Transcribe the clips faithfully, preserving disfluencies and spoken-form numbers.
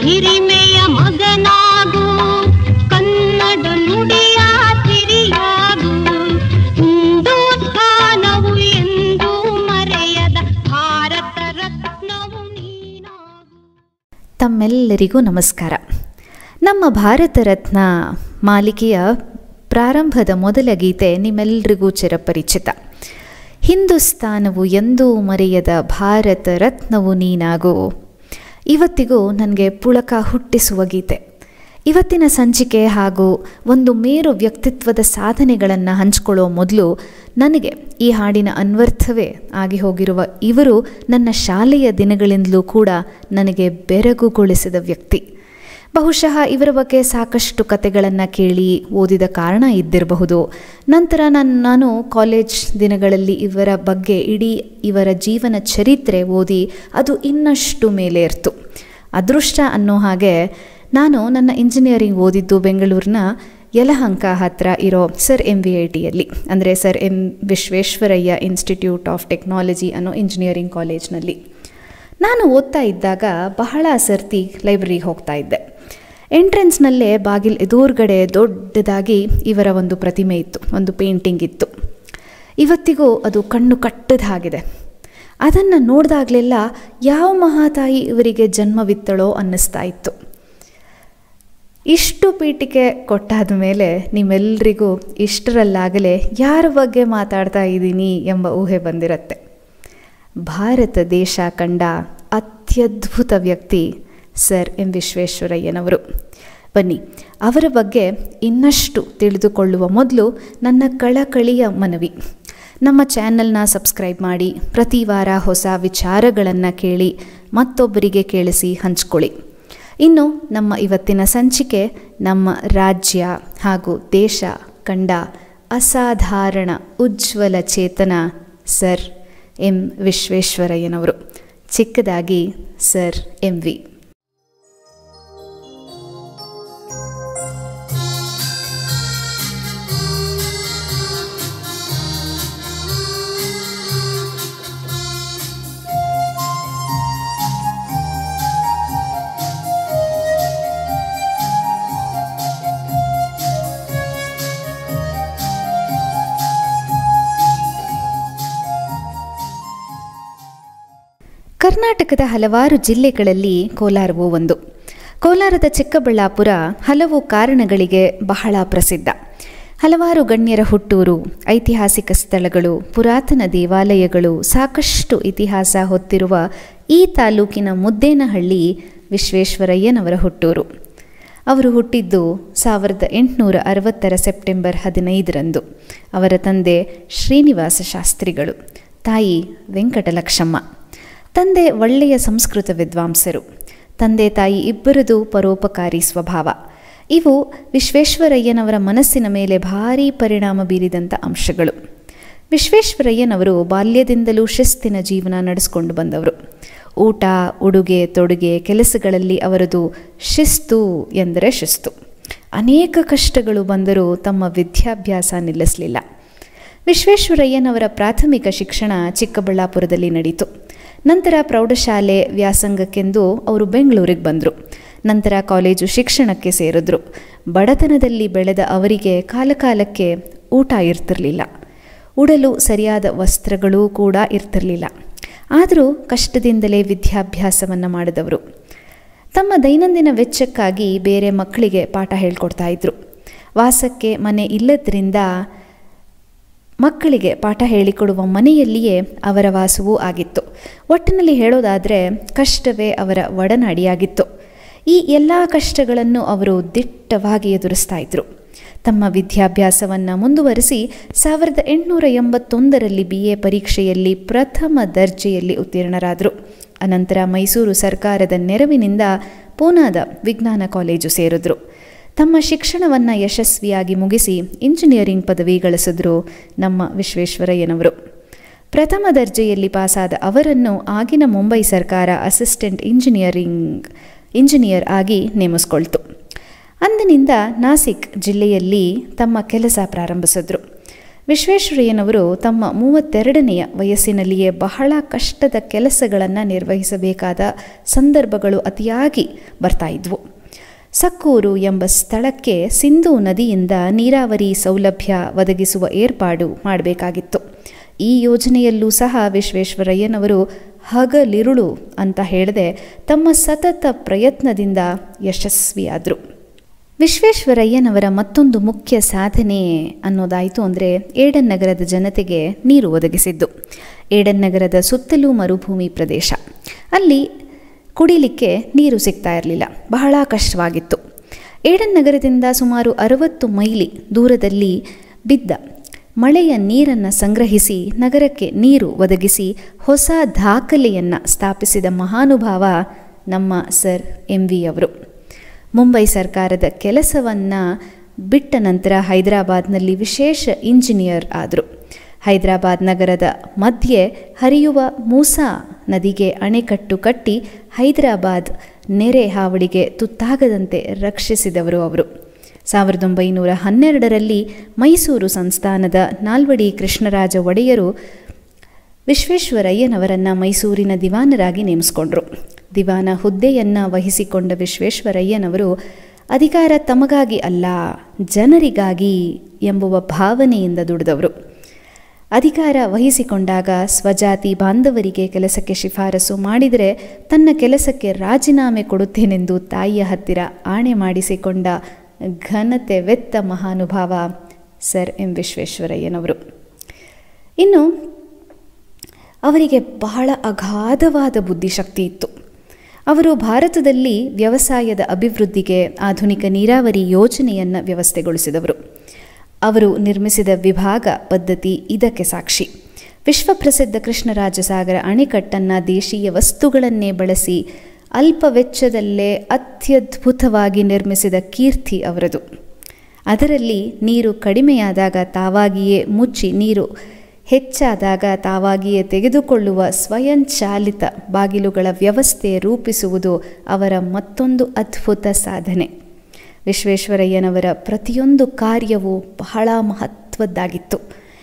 ಹಿರಿಮೆಯ ಮಗನಾಗು, ಕನ್ನಡ ನುಡಿಯ ತಿರಿಯಾಗು, ಹಿಂದೂಸ್ಥಾನವು ಎಂದು ಮರೆಯದ ಭಾರತ ರತ್ನವು ನೀನಾಗು. ತಮ್ಮೆಲ್ಲರಿಗೂ ನಮಸ್ಕಾರ. ನಮ್ಮ ಭಾರತ ರತ್ನ ಮಾಲಿಕೆಯ ಪ್ರಾರಂಭದ ಮೊದಲ ಗೀತೆ ನಿಮ್ಮೆಲ್ಲರಿಗೂ ಚಿರಪರಿಚಿತ. ಹಿಂದೂಸ್ತಾನವು ಎಂದೂ ಮರೆಯದ ಭಾರತ ರತ್ನವು ನೀನಾಗು. ಇವತ್ತಿಗೂ ನನಗೆ ಪುಳಕ ಹುಟ್ಟಿಸುವ ಗೀತೆ. ಇವತ್ತಿನ ಸಂಚಿಕೆ ಹಾಗೂ ಒಂದು ಮೇರು ವ್ಯಕ್ತಿತ್ವದ ಸಾಧನೆಗಳನ್ನು ಹಂಚಿಕೊಳ್ಳೋ ಮೊದಲು ನನಗೆ ಈ ಹಾಡಿನ ಅನ್ವರ್ಥವೇ ಆಗಿ ಹೋಗಿರುವ ಇವರು ನನ್ನ ಶಾಲೆಯ ದಿನಗಳಿಂದಲೂ ಕೂಡ ನನಗೆ ಬೆರಗುಗೊಳಿಸಿದ ವ್ಯಕ್ತಿ. ಬಹುಶಃ ಇವರ ಬಗ್ಗೆ ಸಾಕಷ್ಟು ಕತೆಗಳನ್ನು ಕೇಳಿ ಓದಿದ ಕಾರಣ ಇದ್ದಿರಬಹುದು. ನಂತರ ನಾನು ನಾನು ಕಾಲೇಜ್ ದಿನಗಳಲ್ಲಿ ಇವರ ಬಗ್ಗೆ ಇಡೀ ಇವರ ಜೀವನ ಚರಿತ್ರೆ ಓದಿ ಅದು ಇನ್ನಷ್ಟು ಮೇಲೇರ್ತು. ಅದೃಷ್ಟ ಅನ್ನೋ ಹಾಗೆ ನಾನು ನನ್ನ ಇಂಜಿನಿಯರಿಂಗ್ ಓದಿದ್ದು ಬೆಂಗಳೂರಿನ ಯಲಹಂಕ ಹತ್ತಿರ ಇರೋ ಸರ್ ಎಂ ವಿ ಐ ಟಿಯಲ್ಲಿ, ಅಂದರೆ sir M Visvesvaraya institute of technology ಅನ್ನೋ ಇಂಜಿನಿಯರಿಂಗ್ ಕಾಲೇಜ್ನಲ್ಲಿ. ನಾನು ಓದ್ತಾ ಇದ್ದಾಗ ಬಹಳ ಸರ್ತಿ ಲೈಬ್ರರಿಗೆ ಹೋಗ್ತಾ ಇದ್ದೆ. ಎಂಟ್ರೆನ್ಸ್ನಲ್ಲೇ ಬಾಗಿಲು ಎದುರುಗಡೆ ದೊಡ್ಡದಾಗಿ ಇವರ ಒಂದು ಪ್ರತಿಮೆ ಇತ್ತು, ಒಂದು ಪೇಂಟಿಂಗ್ ಇತ್ತು. ಇವತ್ತಿಗೂ ಅದು ಕಣ್ಣು ಕಟ್ಟದ ಹಾಗಿದೆ. ಅದನ್ನು ನೋಡಿದಾಗಲೆಲ್ಲ ಯಾವ ಮಹಾತಾಯಿ ಇವರಿಗೆ ಜನ್ಮವಿತ್ತಳೋ ಅನ್ನಿಸ್ತಾ ಇತ್ತು. ಇಷ್ಟು ಪೀಠಿಕೆ ಕೊಟ್ಟಾದ ಮೇಲೆ ನಿಮ್ಮೆಲ್ಲರಿಗೂ ಇಷ್ಟರಲ್ಲಾಗಲೇ ಯಾರ ಬಗ್ಗೆ ಮಾತಾಡ್ತಾ ಇದ್ದೀನಿ ಎಂಬ ಊಹೆ ಬಂದಿರುತ್ತೆ. ಭಾರತ ದೇಶ ಕಂಡ ಅತ್ಯದ್ಭುತ ವ್ಯಕ್ತಿ ಸರ್ ಎಂ ವಿಶ್ವೇಶ್ವರಯ್ಯನವರು. ಬನ್ನಿ, ಅವರ ಬಗ್ಗೆ ಇನ್ನಷ್ಟು ತಿಳಿದುಕೊಳ್ಳುವ ಮೊದಲು ನನ್ನ ಕಳಕಳಿಯ ಮನವಿ, ನಮ್ಮ ಚಾನಲ್ನ ಸಬ್ಸ್ಕ್ರೈಬ್ ಮಾಡಿ, ಪ್ರತಿ ವಾರ ಹೊಸ ವಿಚಾರಗಳನ್ನು ಕೇಳಿ ಮತ್ತೊಬ್ಬರಿಗೆ ಕೇಳಿಸಿ ಹಂಚ್ಕೊಳ್ಳಿ. ಇನ್ನು ನಮ್ಮ ಇವತ್ತಿನ ಸಂಚಿಕೆ ನಮ್ಮ ರಾಜ್ಯ ಹಾಗೂ ದೇಶ ಕಂಡ ಅಸಾಧಾರಣ ಉಜ್ವಲ ಚೇತನ ಸರ್ ಎಂ ವಿಶ್ವೇಶ್ವರಯ್ಯನವರು. ಚಿಕ್ಕದಾಗಿ ಸರ್ ಎಂ ವಿ. ಕರ್ನಾಟಕದ ಹಲವಾರು ಜಿಲ್ಲೆಗಳಲ್ಲಿ ಕೋಲಾರವೂ ಒಂದು. ಕೋಲಾರದ ಚಿಕ್ಕಬಳ್ಳಾಪುರ ಹಲವು ಕಾರಣಗಳಿಗೆ ಬಹಳ ಪ್ರಸಿದ್ಧ. ಹಲವಾರು ಗಣ್ಯರ ಹುಟ್ಟೂರು, ಐತಿಹಾಸಿಕ ಸ್ಥಳಗಳು, ಪುರಾತನ ದೇವಾಲಯಗಳು, ಸಾಕಷ್ಟು ಇತಿಹಾಸ ಹೊತ್ತಿರುವ ಈ ತಾಲೂಕಿನ ಮುದ್ದೇನಹಳ್ಳಿ ವಿಶ್ವೇಶ್ವರಯ್ಯನವರ ಹುಟ್ಟೂರು. ಅವರು ಹುಟ್ಟಿದ್ದು ಸಾವಿರದ ಎಂಟುನೂರ ಅರವತ್ತರ ಸೆಪ್ಟೆಂಬರ್ ಹದಿನೈದರಂದು. ಅವರ ತಂದೆ ಶ್ರೀನಿವಾಸ ಶಾಸ್ತ್ರಿಗಳು, ತಾಯಿ ವೆಂಕಟಲಕ್ಷ್ಮಮ್ಮ. ತಂದೆ ಒಳ್ಳೆಯ ಸಂಸ್ಕೃತ ವಿದ್ವಾಂಸರು. ತಂದೆ ತಾಯಿ ಇಬ್ಬರದು ಪರೋಪಕಾರಿ ಸ್ವಭಾವ. ಇವು ವಿಶ್ವೇಶ್ವರಯ್ಯನವರ ಮನಸ್ಸಿನ ಮೇಲೆ ಭಾರೀ ಪರಿಣಾಮ ಬೀರಿದಂಥ ಅಂಶಗಳು. ವಿಶ್ವೇಶ್ವರಯ್ಯನವರು ಬಾಲ್ಯದಿಂದಲೂ ಶಿಸ್ತಿನ ಜೀವನ ನಡೆಸಿಕೊಂಡು ಬಂದವರು. ಊಟ, ಉಡುಗೆ, ತೊಡುಗೆ, ಕೆಲಸಗಳಲ್ಲಿ ಅವರದು ಶಿಸ್ತು ಎಂದರೆ ಶಿಸ್ತು. ಅನೇಕ ಕಷ್ಟಗಳು ಬಂದರೂ ತಮ್ಮ ವಿದ್ಯಾಭ್ಯಾಸ ನಿಲ್ಲಿಸಲಿಲ್ಲ. ವಿಶ್ವೇಶ್ವರಯ್ಯನವರ ಪ್ರಾಥಮಿಕ ಶಿಕ್ಷಣ ಚಿಕ್ಕಬಳ್ಳಾಪುರದಲ್ಲಿ ನಡೆಯಿತು. ನಂತರ ಪ್ರೌಢಶಾಲೆ ವ್ಯಾಸಂಗಕ್ಕೆಂದು ಅವರು ಬೆಂಗಳೂರಿಗೆ ಬಂದರು. ನಂತರ ಕಾಲೇಜು ಶಿಕ್ಷಣಕ್ಕೆ ಸೇರಿದ್ರು. ಬಡತನದಲ್ಲಿ ಬೆಳೆದ ಅವರಿಗೆ ಕಾಲಕಾಲಕ್ಕೆ ಊಟ ಇರ್ತಿರಲಿಲ್ಲ, ಉಡಲು ಸರಿಯಾದ ವಸ್ತ್ರಗಳೂ ಕೂಡ ಇರ್ತಿರಲಿಲ್ಲ. ಆದರೂ ಕಷ್ಟದಿಂದಲೇ ವಿದ್ಯಾಭ್ಯಾಸವನ್ನು ಮಾಡಿದವರು. ತಮ್ಮ ದೈನಂದಿನ ವೆಚ್ಚಕ್ಕಾಗಿ ಬೇರೆ ಮಕ್ಕಳಿಗೆ ಪಾಠ ಹೇಳ್ಕೊಡ್ತಾ ಇದ್ರು. ವಾಸಕ್ಕೆ ಮನೆ ಇಲ್ಲದ್ರಿಂದ ಮಕ್ಕಳಿಗೆ ಪಾಠ ಹೇಳಿಕೊಡುವ ಮನೆಯಲ್ಲಿಯೇ ಅವರ ವಾಸವೂ ಆಗಿತ್ತು. ಒಟ್ಟಿನಲ್ಲಿ ಹೇಳೋದಾದರೆ ಕಷ್ಟವೇ ಅವರ ಒಡನಾಡಿಯಾಗಿತ್ತು. ಈ ಎಲ್ಲ ಕಷ್ಟಗಳನ್ನು ಅವರು ದಿಟ್ಟವಾಗಿ ಎದುರಿಸ್ತಾ ಇದ್ರು. ತಮ್ಮ ವಿದ್ಯಾಭ್ಯಾಸವನ್ನು ಮುಂದುವರಿಸಿ ಸಾವಿರದ ಎಂಟುನೂರ ಎಂಬತ್ತೊಂದರಲ್ಲಿ ಬಿ ಎ ಪರೀಕ್ಷೆಯಲ್ಲಿ ಪ್ರಥಮ ದರ್ಜೆಯಲ್ಲಿ ಉತ್ತೀರ್ಣರಾದರು. ಅನಂತರ ಮೈಸೂರು ಸರ್ಕಾರದ ನೆರವಿನಿಂದ ಪೂನಾದ ವಿಜ್ಞಾನ ಕಾಲೇಜು ಸೇರಿದ್ರು. ತಮ್ಮ ಶಿಕ್ಷಣವನ್ನು ಯಶಸ್ವಿಯಾಗಿ ಮುಗಿಸಿ ಇಂಜಿನಿಯರಿಂಗ್ ಪದವಿ ಗಳಿಸಿದ್ರು ನಮ್ಮ ವಿಶ್ವೇಶ್ವರಯ್ಯನವರು. ಪ್ರಥಮ ದರ್ಜೆಯಲ್ಲಿ ಪಾಸಾದ ಅವರನ್ನು ಆಗಿನ ಮುಂಬೈ ಸರ್ಕಾರ ಅಸಿಸ್ಟೆಂಟ್ ಇಂಜಿನಿಯರಿಂಗ್ ಇಂಜಿನಿಯರ್ ಆಗಿ ನೇಮಿಸ್ಕೊಳ್ತು. ಅಂದಿನಿಂದ ನಾಸಿಕ್ ಜಿಲ್ಲೆಯಲ್ಲಿ ತಮ್ಮ ಕೆಲಸ ಪ್ರಾರಂಭಿಸಿದ್ರು. ವಿಶ್ವೇಶ್ವರಯ್ಯನವರು ತಮ್ಮ ಮೂವತ್ತೆರಡನೆಯ ವಯಸ್ಸಿನಲ್ಲಿಯೇ ಬಹಳ ಕಷ್ಟದ ಕೆಲಸಗಳನ್ನು ನಿರ್ವಹಿಸಬೇಕಾದ ಸಂದರ್ಭಗಳು ಅತಿಯಾಗಿ ಬರ್ತಾ ಇದ್ವು. ಸಕ್ಕೂರು ಎಂಬ ಸ್ಥಳಕ್ಕೆ ಸಿಂಧೂ ನದಿಯಿಂದ ನೀರಾವರಿ ಸೌಲಭ್ಯ ಒದಗಿಸುವ ಏರ್ಪಾಡು ಮಾಡಬೇಕಾಗಿತ್ತು. ಈ ಯೋಜನೆಯಲ್ಲೂ ಸಹ ವಿಶ್ವೇಶ್ವರಯ್ಯನವರು ಹಗಲಿರುಳು ಅಂತ ಹೇಳದೆ ತಮ್ಮ ಸತತ ಪ್ರಯತ್ನದಿಂದ ಯಶಸ್ವಿಯಾದರು. ವಿಶ್ವೇಶ್ವರಯ್ಯನವರ ಮತ್ತೊಂದು ಮುಖ್ಯ ಸಾಧನೆ ಅನ್ನೋದಾಯಿತು ಅಂದರೆ ಏಡನ್ ನಗರದ ಜನತೆಗೆ ನೀರು ಒದಗಿಸಿದ್ದು. ಏಡನ್ ನಗರದ ಸುತ್ತಲೂ ಮರುಭೂಮಿ ಪ್ರದೇಶ. ಅಲ್ಲಿ ಕುಡಿಲಿಕ್ಕೆ ನೀರು ಸಿಗ್ತಾ ಇರಲಿಲ್ಲ, ಬಹಳ ಕಷ್ಟವಾಗಿತ್ತು. ಏಡನ್ ನಗರದಿಂದ ಸುಮಾರು ಅರವತ್ತು ಮೈಲಿ ದೂರದಲ್ಲಿ ಬಿದ್ದ ಮಳೆಯ ನೀರನ್ನು ಸಂಗ್ರಹಿಸಿ ನಗರಕ್ಕೆ ನೀರು ಒದಗಿಸಿ ಹೊಸ ದಾಖಲೆಯನ್ನು ಸ್ಥಾಪಿಸಿದ ಮಹಾನುಭಾವ ನಮ್ಮ ಸರ್ ಎಂ ವಿ ಅವರು. ಮುಂಬೈ ಸರ್ಕಾರದ ಕೆಲಸವನ್ನು ಬಿಟ್ಟ ನಂತರ ಹೈದರಾಬಾದ್ನಲ್ಲಿ ವಿಶೇಷ ಇಂಜಿನಿಯರ್ ಆದರು. ಹೈದರಾಬಾದ್ ನಗರದ ಮಧ್ಯೆ ಹರಿಯುವ ಮೂಸಾ ನದಿಗೆ ಅಣೆಕಟ್ಟು ಕಟ್ಟಿ ಹೈದರಾಬಾದ್ ನೆರೆ ಹಾವಳಿಗೆ ತುತ್ತಾಗದಂತೆ ರಕ್ಷಿಸಿದವರು ಅವರು. ಸಾವಿರದ ಒಂಬೈನೂರ ಹನ್ನೆರಡರಲ್ಲಿ ಮೈಸೂರು ಸಂಸ್ಥಾನದ ನಾಲ್ವಡಿ ಕೃಷ್ಣರಾಜ ಒಡೆಯರು ವಿಶ್ವೇಶ್ವರಯ್ಯನವರನ್ನು ಮೈಸೂರಿನ ದಿವಾನರಾಗಿ ನೇಮಿಸಿಕೊಂಡರು. ದಿವಾನ ಹುದ್ದೆಯನ್ನು ವಹಿಸಿಕೊಂಡ ವಿಶ್ವೇಶ್ವರಯ್ಯನವರು ಅಧಿಕಾರ ತಮಗಾಗಿ ಅಲ್ಲ, ಜನರಿಗಾಗಿ ಎಂಬುವ ಭಾವನೆಯಿಂದ ದುಡಿದವರು. ಅಧಿಕಾರ ವಹಿಸಿಕೊಂಡಾಗ ಸ್ವಜಾತಿ ಬಾಂಧವರಿಗೆ ಕೆಲಸಕ್ಕೆ ಶಿಫಾರಸು ಮಾಡಿದರೆ ತನ್ನ ಕೆಲಸಕ್ಕೆ ರಾಜೀನಾಮೆ ಕೊಡುತ್ತೇನೆಂದು ತಾಯಿಯ ಹತ್ತಿರ ಆಣೆ ಮಾಡಿಸಿಕೊಂಡ ಘನತೆ ವೆತ್ತ ಮಹಾನುಭಾವ ಸರ್ ಎಂ ವಿಶ್ವೇಶ್ವರಯ್ಯನವರು. ಇನ್ನು ಅವರಿಗೆ ಬಹಳ ಅಗಾಧವಾದ ಬುದ್ಧಿಶಕ್ತಿ ಇತ್ತು. ಅವರು ಭಾರತದಲ್ಲಿ ವ್ಯವಸಾಯದ ಅಭಿವೃದ್ಧಿಗೆ ಆಧುನಿಕ ನೀರಾವರಿ ಯೋಜನೆಯನ್ನು ವ್ಯವಸ್ಥೆಗೊಳಿಸಿದವರು. ಅವರು ನಿರ್ಮಿಸಿದ ವಿಭಾಗ ಪದ್ಧತಿ ಇದಕ್ಕೆ ಸಾಕ್ಷಿ. ವಿಶ್ವಪ್ರಸಿದ್ಧ ಕೃಷ್ಣರಾಜಸಾಗರ ಅಣೆಕಟ್ಟನ್ನು ದೇಶೀಯ ವಸ್ತುಗಳನ್ನೇ ಬಳಸಿ ಅಲ್ಪ ವೆಚ್ಚದಲ್ಲೇ ಅತ್ಯದ್ಭುತವಾಗಿ ನಿರ್ಮಿಸಿದ ಕೀರ್ತಿ ಅವರದು. ಅದರಲ್ಲಿ ನೀರು ಕಡಿಮೆಯಾದಾಗ ತಾವಾಗಿಯೇ ಮುಚ್ಚಿ, ನೀರು ಹೆಚ್ಚಾದಾಗ ತಾವಾಗಿಯೇ ತೆಗೆದುಕೊಳ್ಳುವ ಸ್ವಯಂಚಾಲಿತ ಬಾಗಿಲುಗಳ ವ್ಯವಸ್ಥೆ ರೂಪಿಸುವುದು ಅವರ ಮತ್ತೊಂದು ಅದ್ಭುತ ಸಾಧನೆ. ವಿಶ್ವೇಶ್ವರಯ್ಯನವರ ಪ್ರತಿಯೊಂದು ಕಾರ್ಯವೂ ಬಹಳ ಮಹತ್ವದ್ದಾಗಿತ್ತು.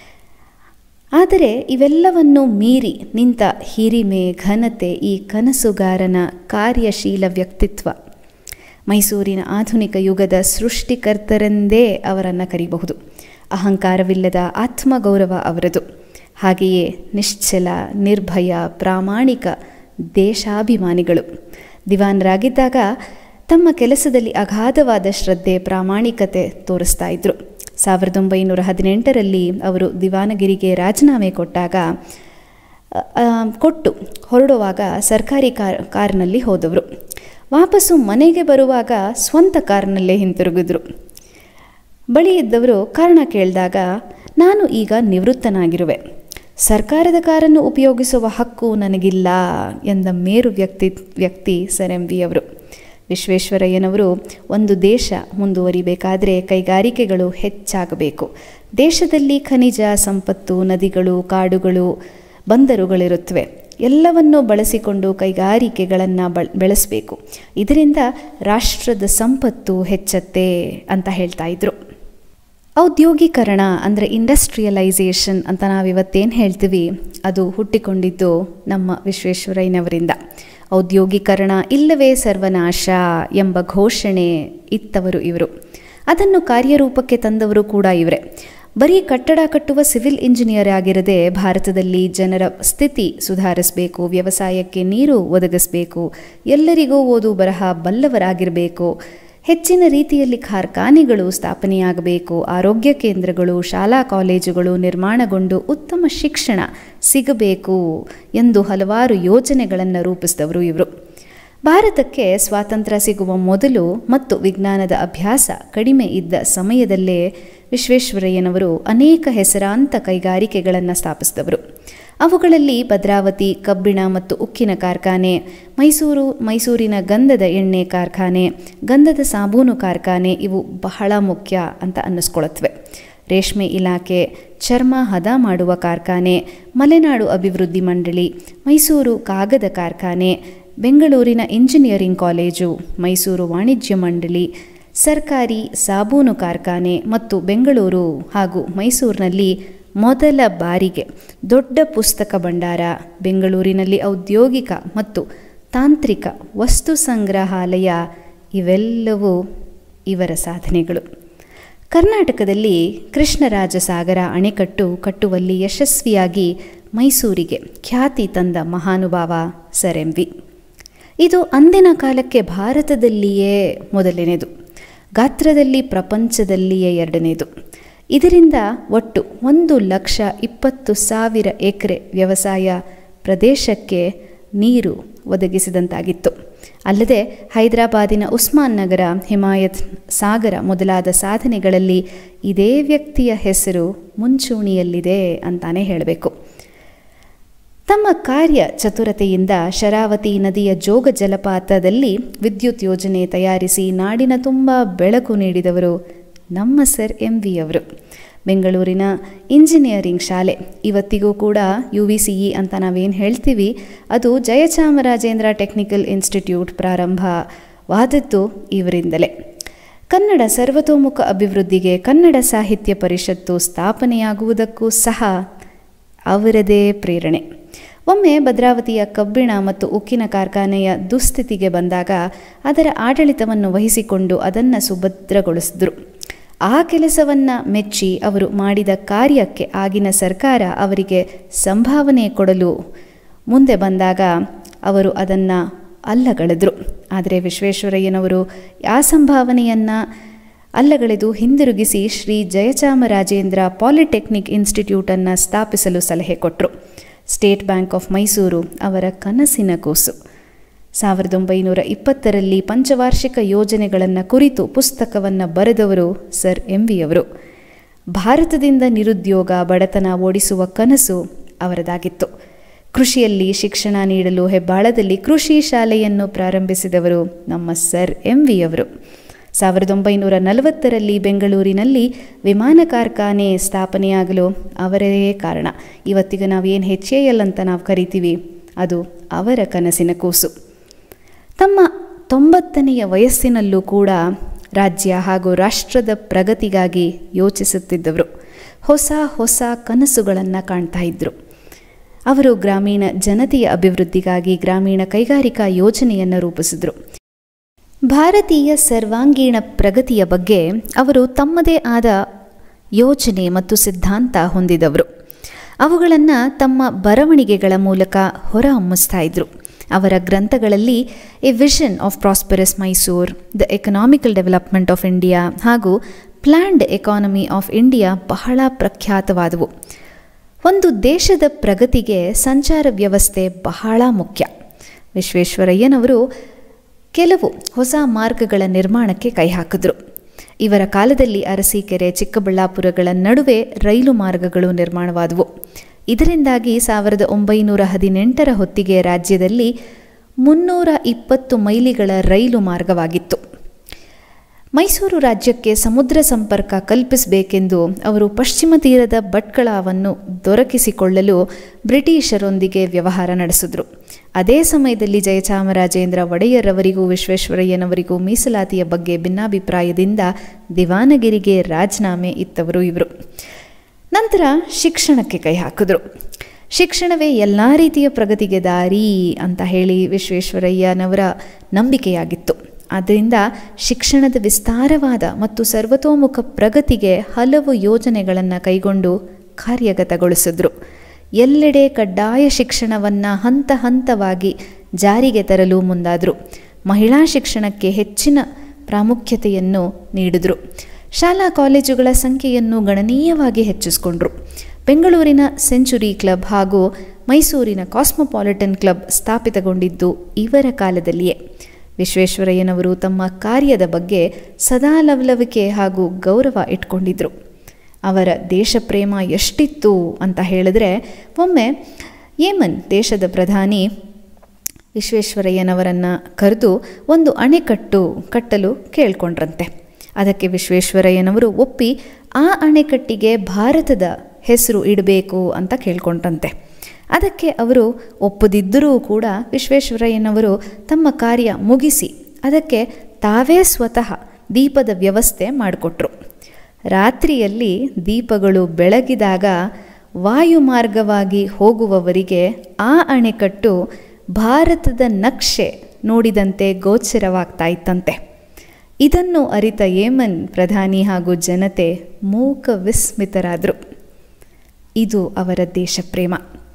ಆದರೆ ಇವೆಲ್ಲವನ್ನೂ ಮೀರಿ ನಿಂತ ಹಿರಿಮೆ, ಘನತೆ ಈ ಕನಸುಗಾರನ ಕಾರ್ಯಶೀಲ ವ್ಯಕ್ತಿತ್ವ. ಮೈಸೂರಿನ ಆಧುನಿಕ ಯುಗದ ಸೃಷ್ಟಿಕರ್ತರೆಂದೇ ಅವರನ್ನು ಕರೀಬಹುದು. ಅಹಂಕಾರವಿಲ್ಲದ ಆತ್ಮಗೌರವ ಅವರದು. ಹಾಗೆಯೇ ನಿಶ್ಚಲ, ನಿರ್ಭಯ, ಪ್ರಾಮಾಣಿಕ ದೇಶಾಭಿಮಾನಿಗಳು. ದಿವಾನರಾಗಿದ್ದಾಗ ತಮ್ಮ ಕೆಲಸದಲ್ಲಿ ಅಗಾಧವಾದ ಶ್ರದ್ಧೆ, ಪ್ರಾಮಾಣಿಕತೆ ತೋರಿಸ್ತಾ ಇದ್ದರು. ಸಾವಿರದ ಒಂಬೈನೂರ ಹದಿನೆಂಟರಲ್ಲಿ ಅವರು ದಿವಾನಗಿರಿಗೆ ರಾಜೀನಾಮೆ ಕೊಟ್ಟಾಗ ಕೊಟ್ಟು ಹೊರಡುವಾಗ ಸರ್ಕಾರಿ ಕಾರ್ ಕಾರ್ನಲ್ಲಿ ಹೋದವರು. ವಾಪಸ್ಸು ಮನೆಗೆ ಬರುವಾಗ ಸ್ವಂತ ಕಾರ್ನಲ್ಲೇ ಹಿಂತಿರುಗಿದ್ರು. ಬಳಿ ಇದ್ದವರು ಕಾರಣ ಕೇಳಿದಾಗ, ನಾನು ಈಗ ನಿವೃತ್ತನಾಗಿರುವೆ, ಸರ್ಕಾರದ ಕಾರನ್ನು ಉಪಯೋಗಿಸುವ ಹಕ್ಕು ನನಗಿಲ್ಲ ಎಂದ ಮೇರು ವ್ಯಕ್ತಿ ವ್ಯಕ್ತಿ ಸರ್ ಎಂ ವಿ ಅವರು. ವಿಶ್ವೇಶ್ವರಯ್ಯನವರು ಒಂದು ದೇಶ ಮುಂದುವರಿಬೇಕಾದರೆ ಕೈಗಾರಿಕೆಗಳು ಹೆಚ್ಚಾಗಬೇಕು. ದೇಶದಲ್ಲಿ ಖನಿಜ ಸಂಪತ್ತು, ನದಿಗಳು, ಕಾಡುಗಳು, ಬಂದರುಗಳಿರುತ್ತವೆ. ಎಲ್ಲವನ್ನೂ ಬಳಸಿಕೊಂಡು ಕೈಗಾರಿಕೆಗಳನ್ನು ಬೆಳೆಸಬೇಕು. ಇದರಿಂದ ರಾಷ್ಟ್ರದ ಸಂಪತ್ತು ಹೆಚ್ಚತ್ತೆ ಅಂತ ಹೇಳ್ತಾ ಇದ್ರು. ಔದ್ಯೋಗೀಕರಣ ಅಂದರೆ ಇಂಡಸ್ಟ್ರಿಯಲೈಸೇಷನ್ ಅಂತ ನಾವಿವತ್ತೇನು ಹೇಳ್ತೀವಿ, ಅದು ಹುಟ್ಟಿಕೊಂಡಿದ್ದು ನಮ್ಮ ವಿಶ್ವೇಶ್ವರಯ್ಯನವರಿಂದ. ಔದ್ಯೋಗೀಕರಣ ಇಲ್ಲವೇ ಸರ್ವನಾಶ ಎಂಬ ಘೋಷಣೆ ಇತ್ತವರು ಇವರು. ಅದನ್ನು ಕಾರ್ಯರೂಪಕ್ಕೆ ತಂದವರು ಕೂಡ ಇವರೇ. ಬರೀ ಕಟ್ಟಡ ಕಟ್ಟುವ ಸಿವಿಲ್ ಇಂಜಿನಿಯರ್ ಆಗಿರದೆ ಭಾರತದಲ್ಲಿ ಜನರ ಸ್ಥಿತಿ ಸುಧಾರಿಸಬೇಕು, ವ್ಯವಸಾಯಕ್ಕೆ ನೀರು ಒದಗಿಸಬೇಕು, ಎಲ್ಲರಿಗೂ ಓದು ಬರಹ ಬಲ್ಲವರಾಗಿರಬೇಕು, ಹೆಚ್ಚಿನ ರೀತಿಯಲ್ಲಿ ಕಾರ್ಖಾನೆಗಳು ಸ್ಥಾಪನೆಯಾಗಬೇಕು, ಆರೋಗ್ಯ ಕೇಂದ್ರಗಳು, ಶಾಲಾ ಕಾಲೇಜುಗಳು ನಿರ್ಮಾಣಗೊಂಡು ಉತ್ತಮ ಶಿಕ್ಷಣ ಸಿಗಬೇಕು ಎಂದು ಹಲವಾರು ಯೋಜನೆಗಳನ್ನು ರೂಪಿಸಿದವರು ಇವರು. ಭಾರತಕ್ಕೆ ಸ್ವಾತಂತ್ರ್ಯ ಸಿಗುವ ಮೊದಲು ಮತ್ತು ವಿಜ್ಞಾನದ ಅಭ್ಯಾಸ ಕಡಿಮೆ ಇದ್ದ ಸಮಯದಲ್ಲೇ ವಿಶ್ವೇಶ್ವರಯ್ಯನವರು ಅನೇಕ ಹೆಸರಾಂತ ಕೈಗಾರಿಕೆಗಳನ್ನು ಸ್ಥಾಪಿಸಿದವರು. ಅವುಗಳಲ್ಲಿ ಭದ್ರಾವತಿ ಕಬ್ಬಿಣ ಮತ್ತು ಉಕ್ಕಿನ ಕಾರ್ಖಾನೆ, ಮೈಸೂರು ಮೈಸೂರಿನ ಗಂಧದ ಎಣ್ಣೆ ಕಾರ್ಖಾನೆ, ಗಂಧದ ಸಾಬೂನು ಕಾರ್ಖಾನೆ ಇವು ಬಹಳ ಮುಖ್ಯ ಅಂತ ಅನ್ನಿಸ್ಕೊಳತ್ವೆ. ರೇಷ್ಮೆ ಇಲಾಖೆ, ಚರ್ಮ ಹದ ಮಾಡುವ ಕಾರ್ಖಾನೆ, ಮಲೆನಾಡು ಅಭಿವೃದ್ಧಿ ಮಂಡಳಿ, ಮೈಸೂರು ಕಾಗದ ಕಾರ್ಖಾನೆ, ಬೆಂಗಳೂರಿನ ಇಂಜಿನಿಯರಿಂಗ್ ಕಾಲೇಜು, ಮೈಸೂರು ವಾಣಿಜ್ಯ ಮಂಡಳಿ, ಸರ್ಕಾರಿ ಸಾಬೂನು ಕಾರ್ಖಾನೆ ಮತ್ತು ಬೆಂಗಳೂರು ಹಾಗೂ ಮೈಸೂರಿನಲ್ಲಿ ಮೊದಲ ಬಾರಿಗೆ ದೊಡ್ಡ ಪುಸ್ತಕ ಭಂಡಾರ, ಬೆಂಗಳೂರಿನಲ್ಲಿ ಔದ್ಯೋಗಿಕ ಮತ್ತು ತಾಂತ್ರಿಕ ವಸ್ತು ಸಂಗ್ರಹಾಲಯ ಇವೆಲ್ಲವೂ ಇವರ ಸಾಧನೆಗಳು. ಕರ್ನಾಟಕದಲ್ಲಿ ಕೃಷ್ಣರಾಜಸಾಗರ ಅಣೆಕಟ್ಟು ಕಟ್ಟುವಲ್ಲಿ ಯಶಸ್ವಿಯಾಗಿ ಮೈಸೂರಿಗೆ ಖ್ಯಾತಿ ತಂದ ಮಹಾನುಭಾವ ಸರ್ ಎಂ ವಿ. ಇದು ಅಂದಿನ ಕಾಲಕ್ಕೆ ಭಾರತದಲ್ಲಿಯೇ ಮೊದಲನೆಯದು, ಗಾತ್ರದಲ್ಲಿ ಪ್ರಪಂಚದಲ್ಲಿಯೇ ಎರಡನೇದು. ಇದರಿಂದ ಒಟ್ಟು ಒಂದು ಲಕ್ಷ ಇಪ್ಪತ್ತು ಸಾವಿರ ಎಕರೆ ವ್ಯವಸಾಯ ಪ್ರದೇಶಕ್ಕೆ ನೀರು ಒದಗಿಸಿದಂತಾಗಿತ್ತು. ಅಲ್ಲದೆ ಹೈದರಾಬಾದಿನ ಉಸ್ಮಾನ್ ನಗರ, ಹಿಮಾಯತ್ ಸಾಗರ ಮೊದಲಾದ ಸಾಧನೆಗಳಲ್ಲಿ ಇದೇ ವ್ಯಕ್ತಿಯ ಹೆಸರು ಮುಂಚೂಣಿಯಲ್ಲಿದೆ ಅಂತಾನೆ ಹೇಳಬೇಕು. ತಮ್ಮ ಕಾರ್ಯ ಚತುರತೆಯಿಂದ ಶರಾವತಿ ನದಿಯ ಜೋಗ ಜಲಪಾತದಲ್ಲಿ ವಿದ್ಯುತ್ ಯೋಜನೆ ತಯಾರಿಸಿ ನಾಡಿನ ತುಂಬ ಬೆಳಕು ನೀಡಿದವರು ನಮ್ಮ ಸರ್ ಎಂ ವಿ ಅವರು. ಬೆಂಗಳೂರಿನ ಇಂಜಿನಿಯರಿಂಗ್ ಶಾಲೆ, ಇವತ್ತಿಗೂ ಕೂಡ ಯು ವಿ ಸಿ ಇ ಅಂತ ನಾವೇನು ಹೇಳ್ತೀವಿ, ಅದು ಜಯಚಾಮರಾಜೇಂದ್ರ ಟೆಕ್ನಿಕಲ್ ಇನ್ಸ್ಟಿಟ್ಯೂಟ್ ಪ್ರಾರಂಭವಾದದ್ದು ಇವರಿಂದಲೇ. ಕನ್ನಡ ಸರ್ವತೋಮುಖ ಅಭಿವೃದ್ಧಿಗೆ ಕನ್ನಡ ಸಾಹಿತ್ಯ ಪರಿಷತ್ತು ಸ್ಥಾಪನೆಯಾಗುವುದಕ್ಕೂ ಸಹ ಅವರದೇ ಪ್ರೇರಣೆ. ಒಮ್ಮೆ ಭದ್ರಾವತಿಯ ಕಬ್ಬಿಣ ಮತ್ತು ಉಕ್ಕಿನ ಕಾರ್ಖಾನೆಯ ದುಸ್ಥಿತಿಗೆ ಬಂದಾಗ ಅದರ ಆಡಳಿತವನ್ನು ವಹಿಸಿಕೊಂಡು ಅದನ್ನು ಸುಭದ್ರಗೊಳಿಸಿದ್ರು. ಆ ಕೆಲಸವನ್ನು ಮೆಚ್ಚಿ ಅವರು ಮಾಡಿದ ಕಾರ್ಯಕ್ಕೆ ಆಗಿನ ಸರ್ಕಾರ ಅವರಿಗೆ ಸಂಭಾವನೆ ಕೊಡಲು ಮುಂದೆ ಬಂದಾಗ ಅವರು ಅದನ್ನು ಅಲ್ಲಗಳೆದರು. ಆದರೆ ವಿಶ್ವೇಶ್ವರಯ್ಯನವರು ಆ ಸಂಭಾವನೆಯನ್ನು ಅಲ್ಲಗಳೆದು ಹಿಂದಿರುಗಿಸಿ ಶ್ರೀ ಜಯಚಾಮರಾಜೇಂದ್ರ ಪಾಲಿಟೆಕ್ನಿಕ್ ಇನ್ಸ್ಟಿಟ್ಯೂಟನ್ನು ಸ್ಥಾಪಿಸಲು ಸಲಹೆ ಕೊಟ್ಟರು. ಸ್ಟೇಟ್ ಬ್ಯಾಂಕ್ ಆಫ್ ಮೈಸೂರು ಅವರ ಕನಸಿನ ಕೂಸು. ಸಾವಿರದ ಒಂಬೈನೂರ ಇಪ್ಪತ್ತರಲ್ಲಿ ಪಂಚವಾರ್ಷಿಕ ಯೋಜನೆಗಳನ್ನು ಕುರಿತು ಪುಸ್ತಕವನ್ನು ಬರೆದವರು ಸರ್ ಎಂ ವಿ ಅವರು. ಭಾರತದಿಂದ ನಿರುದ್ಯೋಗ, ಬಡತನ ಓಡಿಸುವ ಕನಸು ಅವರದಾಗಿತ್ತು. ಕೃಷಿಯಲ್ಲಿ ಶಿಕ್ಷಣ ನೀಡಲು ಹೆಬ್ಬಾಳದಲ್ಲಿ ಕೃಷಿ ಶಾಲೆಯನ್ನು ಪ್ರಾರಂಭಿಸಿದವರು ನಮ್ಮ ಸರ್ ಎಂ ವಿ ಅವರು. ಸಾವಿರದ ಒಂಬೈನೂರ ನಲವತ್ತರಲ್ಲಿ ಬೆಂಗಳೂರಿನಲ್ಲಿ ವಿಮಾನ ಕಾರ್ಖಾನೆ ಸ್ಥಾಪನೆಯಾಗಲು ಅವರೇ ಕಾರಣ. ಇವತ್ತಿಗೆ ನಾವೇನು ಹೆಚ್ ಎ ಎಲ್ ಅಂತ ನಾವು ಕರಿತೀವಿ, ಅದು ಅವರ ಕನಸಿನ ಕೂಸು. ತಮ್ಮ ತೊಂಬತ್ತನೆಯ ವಯಸ್ಸಿನಲ್ಲೂ ಕೂಡ ರಾಜ್ಯ ಹಾಗೂ ರಾಷ್ಟ್ರದ ಪ್ರಗತಿಗಾಗಿ ಯೋಚಿಸುತ್ತಿದ್ದವರು. ಹೊಸ ಹೊಸ ಕನಸುಗಳನ್ನು ಕಾಣ್ತಾ ಇದ್ದರು. ಅವರು ಗ್ರಾಮೀಣ ಜನತೆಯ ಅಭಿವೃದ್ಧಿಗಾಗಿ ಗ್ರಾಮೀಣ ಕೈಗಾರಿಕಾ ಯೋಜನೆಯನ್ನು ರೂಪಿಸಿದರು. ಭಾರತೀಯ ಸರ್ವಾಂಗೀಣ ಪ್ರಗತಿಯ ಬಗ್ಗೆ ಅವರು ತಮ್ಮದೇ ಆದ ಯೋಜನೆ ಮತ್ತು ಸಿದ್ಧಾಂತ ಹೊಂದಿದವರು. ಅವುಗಳನ್ನು ತಮ್ಮ ಬರವಣಿಗೆಗಳ ಮೂಲಕ ಹೊರಹೊಮ್ಮಿಸ್ತಾ ಇದ್ದರು. ಅವರ ಗ್ರಂಥಗಳಲ್ಲಿ a vision of prosperous Mysore, the economical development of India ಹಾಗೂ ಪ್ಲ್ಯಾನ್ಡ್ ಎಕಾನಮಿ ಆಫ್ ಇಂಡಿಯಾ ಬಹಳ ಪ್ರಖ್ಯಾತವಾದವು. ಒಂದು ದೇಶದ ಪ್ರಗತಿಗೆ ಸಂಚಾರ ವ್ಯವಸ್ಥೆ ಬಹಳ ಮುಖ್ಯ. ವಿಶ್ವೇಶ್ವರಯ್ಯನವರು ಕೆಲವು ಹೊಸ ಮಾರ್ಗಗಳ ನಿರ್ಮಾಣಕ್ಕೆ ಕೈ ಹಾಕಿದ್ರು. ಇವರ ಕಾಲದಲ್ಲಿ ಅರಸೀಕೆರೆ, ಚಿಕ್ಕಬಳ್ಳಾಪುರಗಳ ನಡುವೆ ರೈಲು ಮಾರ್ಗಗಳು ನಿರ್ಮಾಣವಾದವು. ಇದರಿಂದಾಗಿ ಸಾವಿರದ ಒಂಬೈನೂರ ಹದಿನೆಂಟರ ಹೊತ್ತಿಗೆ ರಾಜ್ಯದಲ್ಲಿ ಮುನ್ನೂರ ಇಪ್ಪತ್ತು ಮೈಲಿಗಳ ರೈಲು ಮಾರ್ಗವಾಗಿತ್ತು. ಮೈಸೂರು ರಾಜ್ಯಕ್ಕೆ ಸಮುದ್ರ ಸಂಪರ್ಕ ಕಲ್ಪಿಸಬೇಕೆಂದು ಅವರು ಪಶ್ಚಿಮ ತೀರದ ಭಟ್ಕಳವನ್ನು ದೊರಕಿಸಿಕೊಳ್ಳಲು ಬ್ರಿಟಿಷರೊಂದಿಗೆ ವ್ಯವಹಾರ ನಡೆಸಿದ್ರು. ಅದೇ ಸಮಯದಲ್ಲಿ ಜಯಚಾಮರಾಜೇಂದ್ರ ಒಡೆಯರವರಿಗೂ ವಿಶ್ವೇಶ್ವರಯ್ಯನವರಿಗೂ ಮೀಸಲಾತಿಯ ಬಗ್ಗೆ ಭಿನ್ನಾಭಿಪ್ರಾಯದಿಂದ ದಿವಾನಗಿರಿಗೆ ರಾಜೀನಾಮೆ ಇತ್ತವರು ಇವರು. ನಂತರ ಶಿಕ್ಷಣಕ್ಕೆ ಕೈ ಹಾಕಿದ್ರು. ಶಿಕ್ಷಣವೇ ಎಲ್ಲ ರೀತಿಯ ಪ್ರಗತಿಗೆ ದಾರಿ ಅಂತ ಹೇಳಿ ವಿಶ್ವೇಶ್ವರಯ್ಯನವರ ನಂಬಿಕೆಯಾಗಿತ್ತು. ಆದ್ದರಿಂದ ಶಿಕ್ಷಣದ ವಿಸ್ತಾರವಾದ ಮತ್ತು ಸರ್ವತೋಮುಖ ಪ್ರಗತಿಗೆ ಹಲವು ಯೋಜನೆಗಳನ್ನು ಕೈಗೊಂಡು ಕಾರ್ಯಗತಗೊಳಿಸಿದ್ರು. ಎಲ್ಲೆಡೆ ಕಡ್ಡಾಯ ಶಿಕ್ಷಣವನ್ನು ಹಂತ ಹಂತವಾಗಿ ಜಾರಿಗೆ ತರಲು ಮುಂದಾದರು. ಮಹಿಳಾ ಶಿಕ್ಷಣಕ್ಕೆ ಹೆಚ್ಚಿನ ಪ್ರಾಮುಖ್ಯತೆಯನ್ನು ನೀಡಿದರು. ಶಾಲಾ ಕಾಲೇಜುಗಳ ಸಂಖ್ಯೆಯನ್ನು ಗಣನೀಯವಾಗಿ ಹೆಚ್ಚಿಸಿಕೊಂಡ್ರು. ಬೆಂಗಳೂರಿನ ಸೆಂಚುರಿ ಕ್ಲಬ್ ಹಾಗೂ ಮೈಸೂರಿನ ಕಾಸ್ಮೋಪಾಲಿಟನ್ ಕ್ಲಬ್ ಸ್ಥಾಪಿತಗೊಂಡಿದ್ದು ಇವರ ಕಾಲದಲ್ಲಿಯೇ. ವಿಶ್ವೇಶ್ವರಯ್ಯನವರು ತಮ್ಮ ಕಾರ್ಯದ ಬಗ್ಗೆ ಸದಾ ಲವಲವಿಕೆ ಹಾಗೂ ಗೌರವ ಇಟ್ಕೊಂಡಿದ್ರು. ಅವರ ದೇಶಪ್ರೇಮ ಎಷ್ಟಿತ್ತು ಅಂತ ಹೇಳಿದ್ರೆ, ಒಮ್ಮೆ ಯೇಮನ್ ದೇಶದ ಪ್ರಧಾನಿ ವಿಶ್ವೇಶ್ವರಯ್ಯನವರನ್ನು ಕರೆದು ಒಂದು ಅಣೆಕಟ್ಟು ಕಟ್ಟಲು ಕೇಳ್ಕೊಂಡ್ರಂತೆ. ಅದಕ್ಕೆ ವಿಶ್ವೇಶ್ವರಯ್ಯನವರು ಒಪ್ಪಿ ಆ ಅಣೆಕಟ್ಟಿಗೆ ಭಾರತದ ಹೆಸರು ಇಡಬೇಕು ಅಂತ ಕೇಳ್ಕೊಂಡ್ರಂತೆ. ಅದಕ್ಕೆ ಅವರು ಒಪ್ಪದಿದ್ದರೂ ಕೂಡ ವಿಶ್ವೇಶ್ವರಯ್ಯನವರು ತಮ್ಮ ಕಾರ್ಯ ಮುಗಿಸಿ ಅದಕ್ಕೆ ತಾವೇ ಸ್ವತಃ ದೀಪದ ವ್ಯವಸ್ಥೆ ಮಾಡಿಕೊಟ್ರು. ರಾತ್ರಿಯಲ್ಲಿ ದೀಪಗಳು ಬೆಳಗಿದಾಗ ವಾಯುಮಾರ್ಗವಾಗಿ ಹೋಗುವವರಿಗೆ ಆ ಅಣೆಕಟ್ಟು ಭಾರತದ ನಕ್ಷೆ ನೋಡಿದಂತೆ ಗೋಚರವಾಗ್ತಾ ಇತ್ತಂತೆ. ಇದನ್ನು ಅರಿತ ಯೇಮನ್ ಪ್ರಧಾನಿ ಹಾಗೂ ಜನತೆ ಮೂಕ ವಿಸ್ಮಿತರಾದರು. ಇದು ಅವರ ದೇಶಪ್ರೇಮ.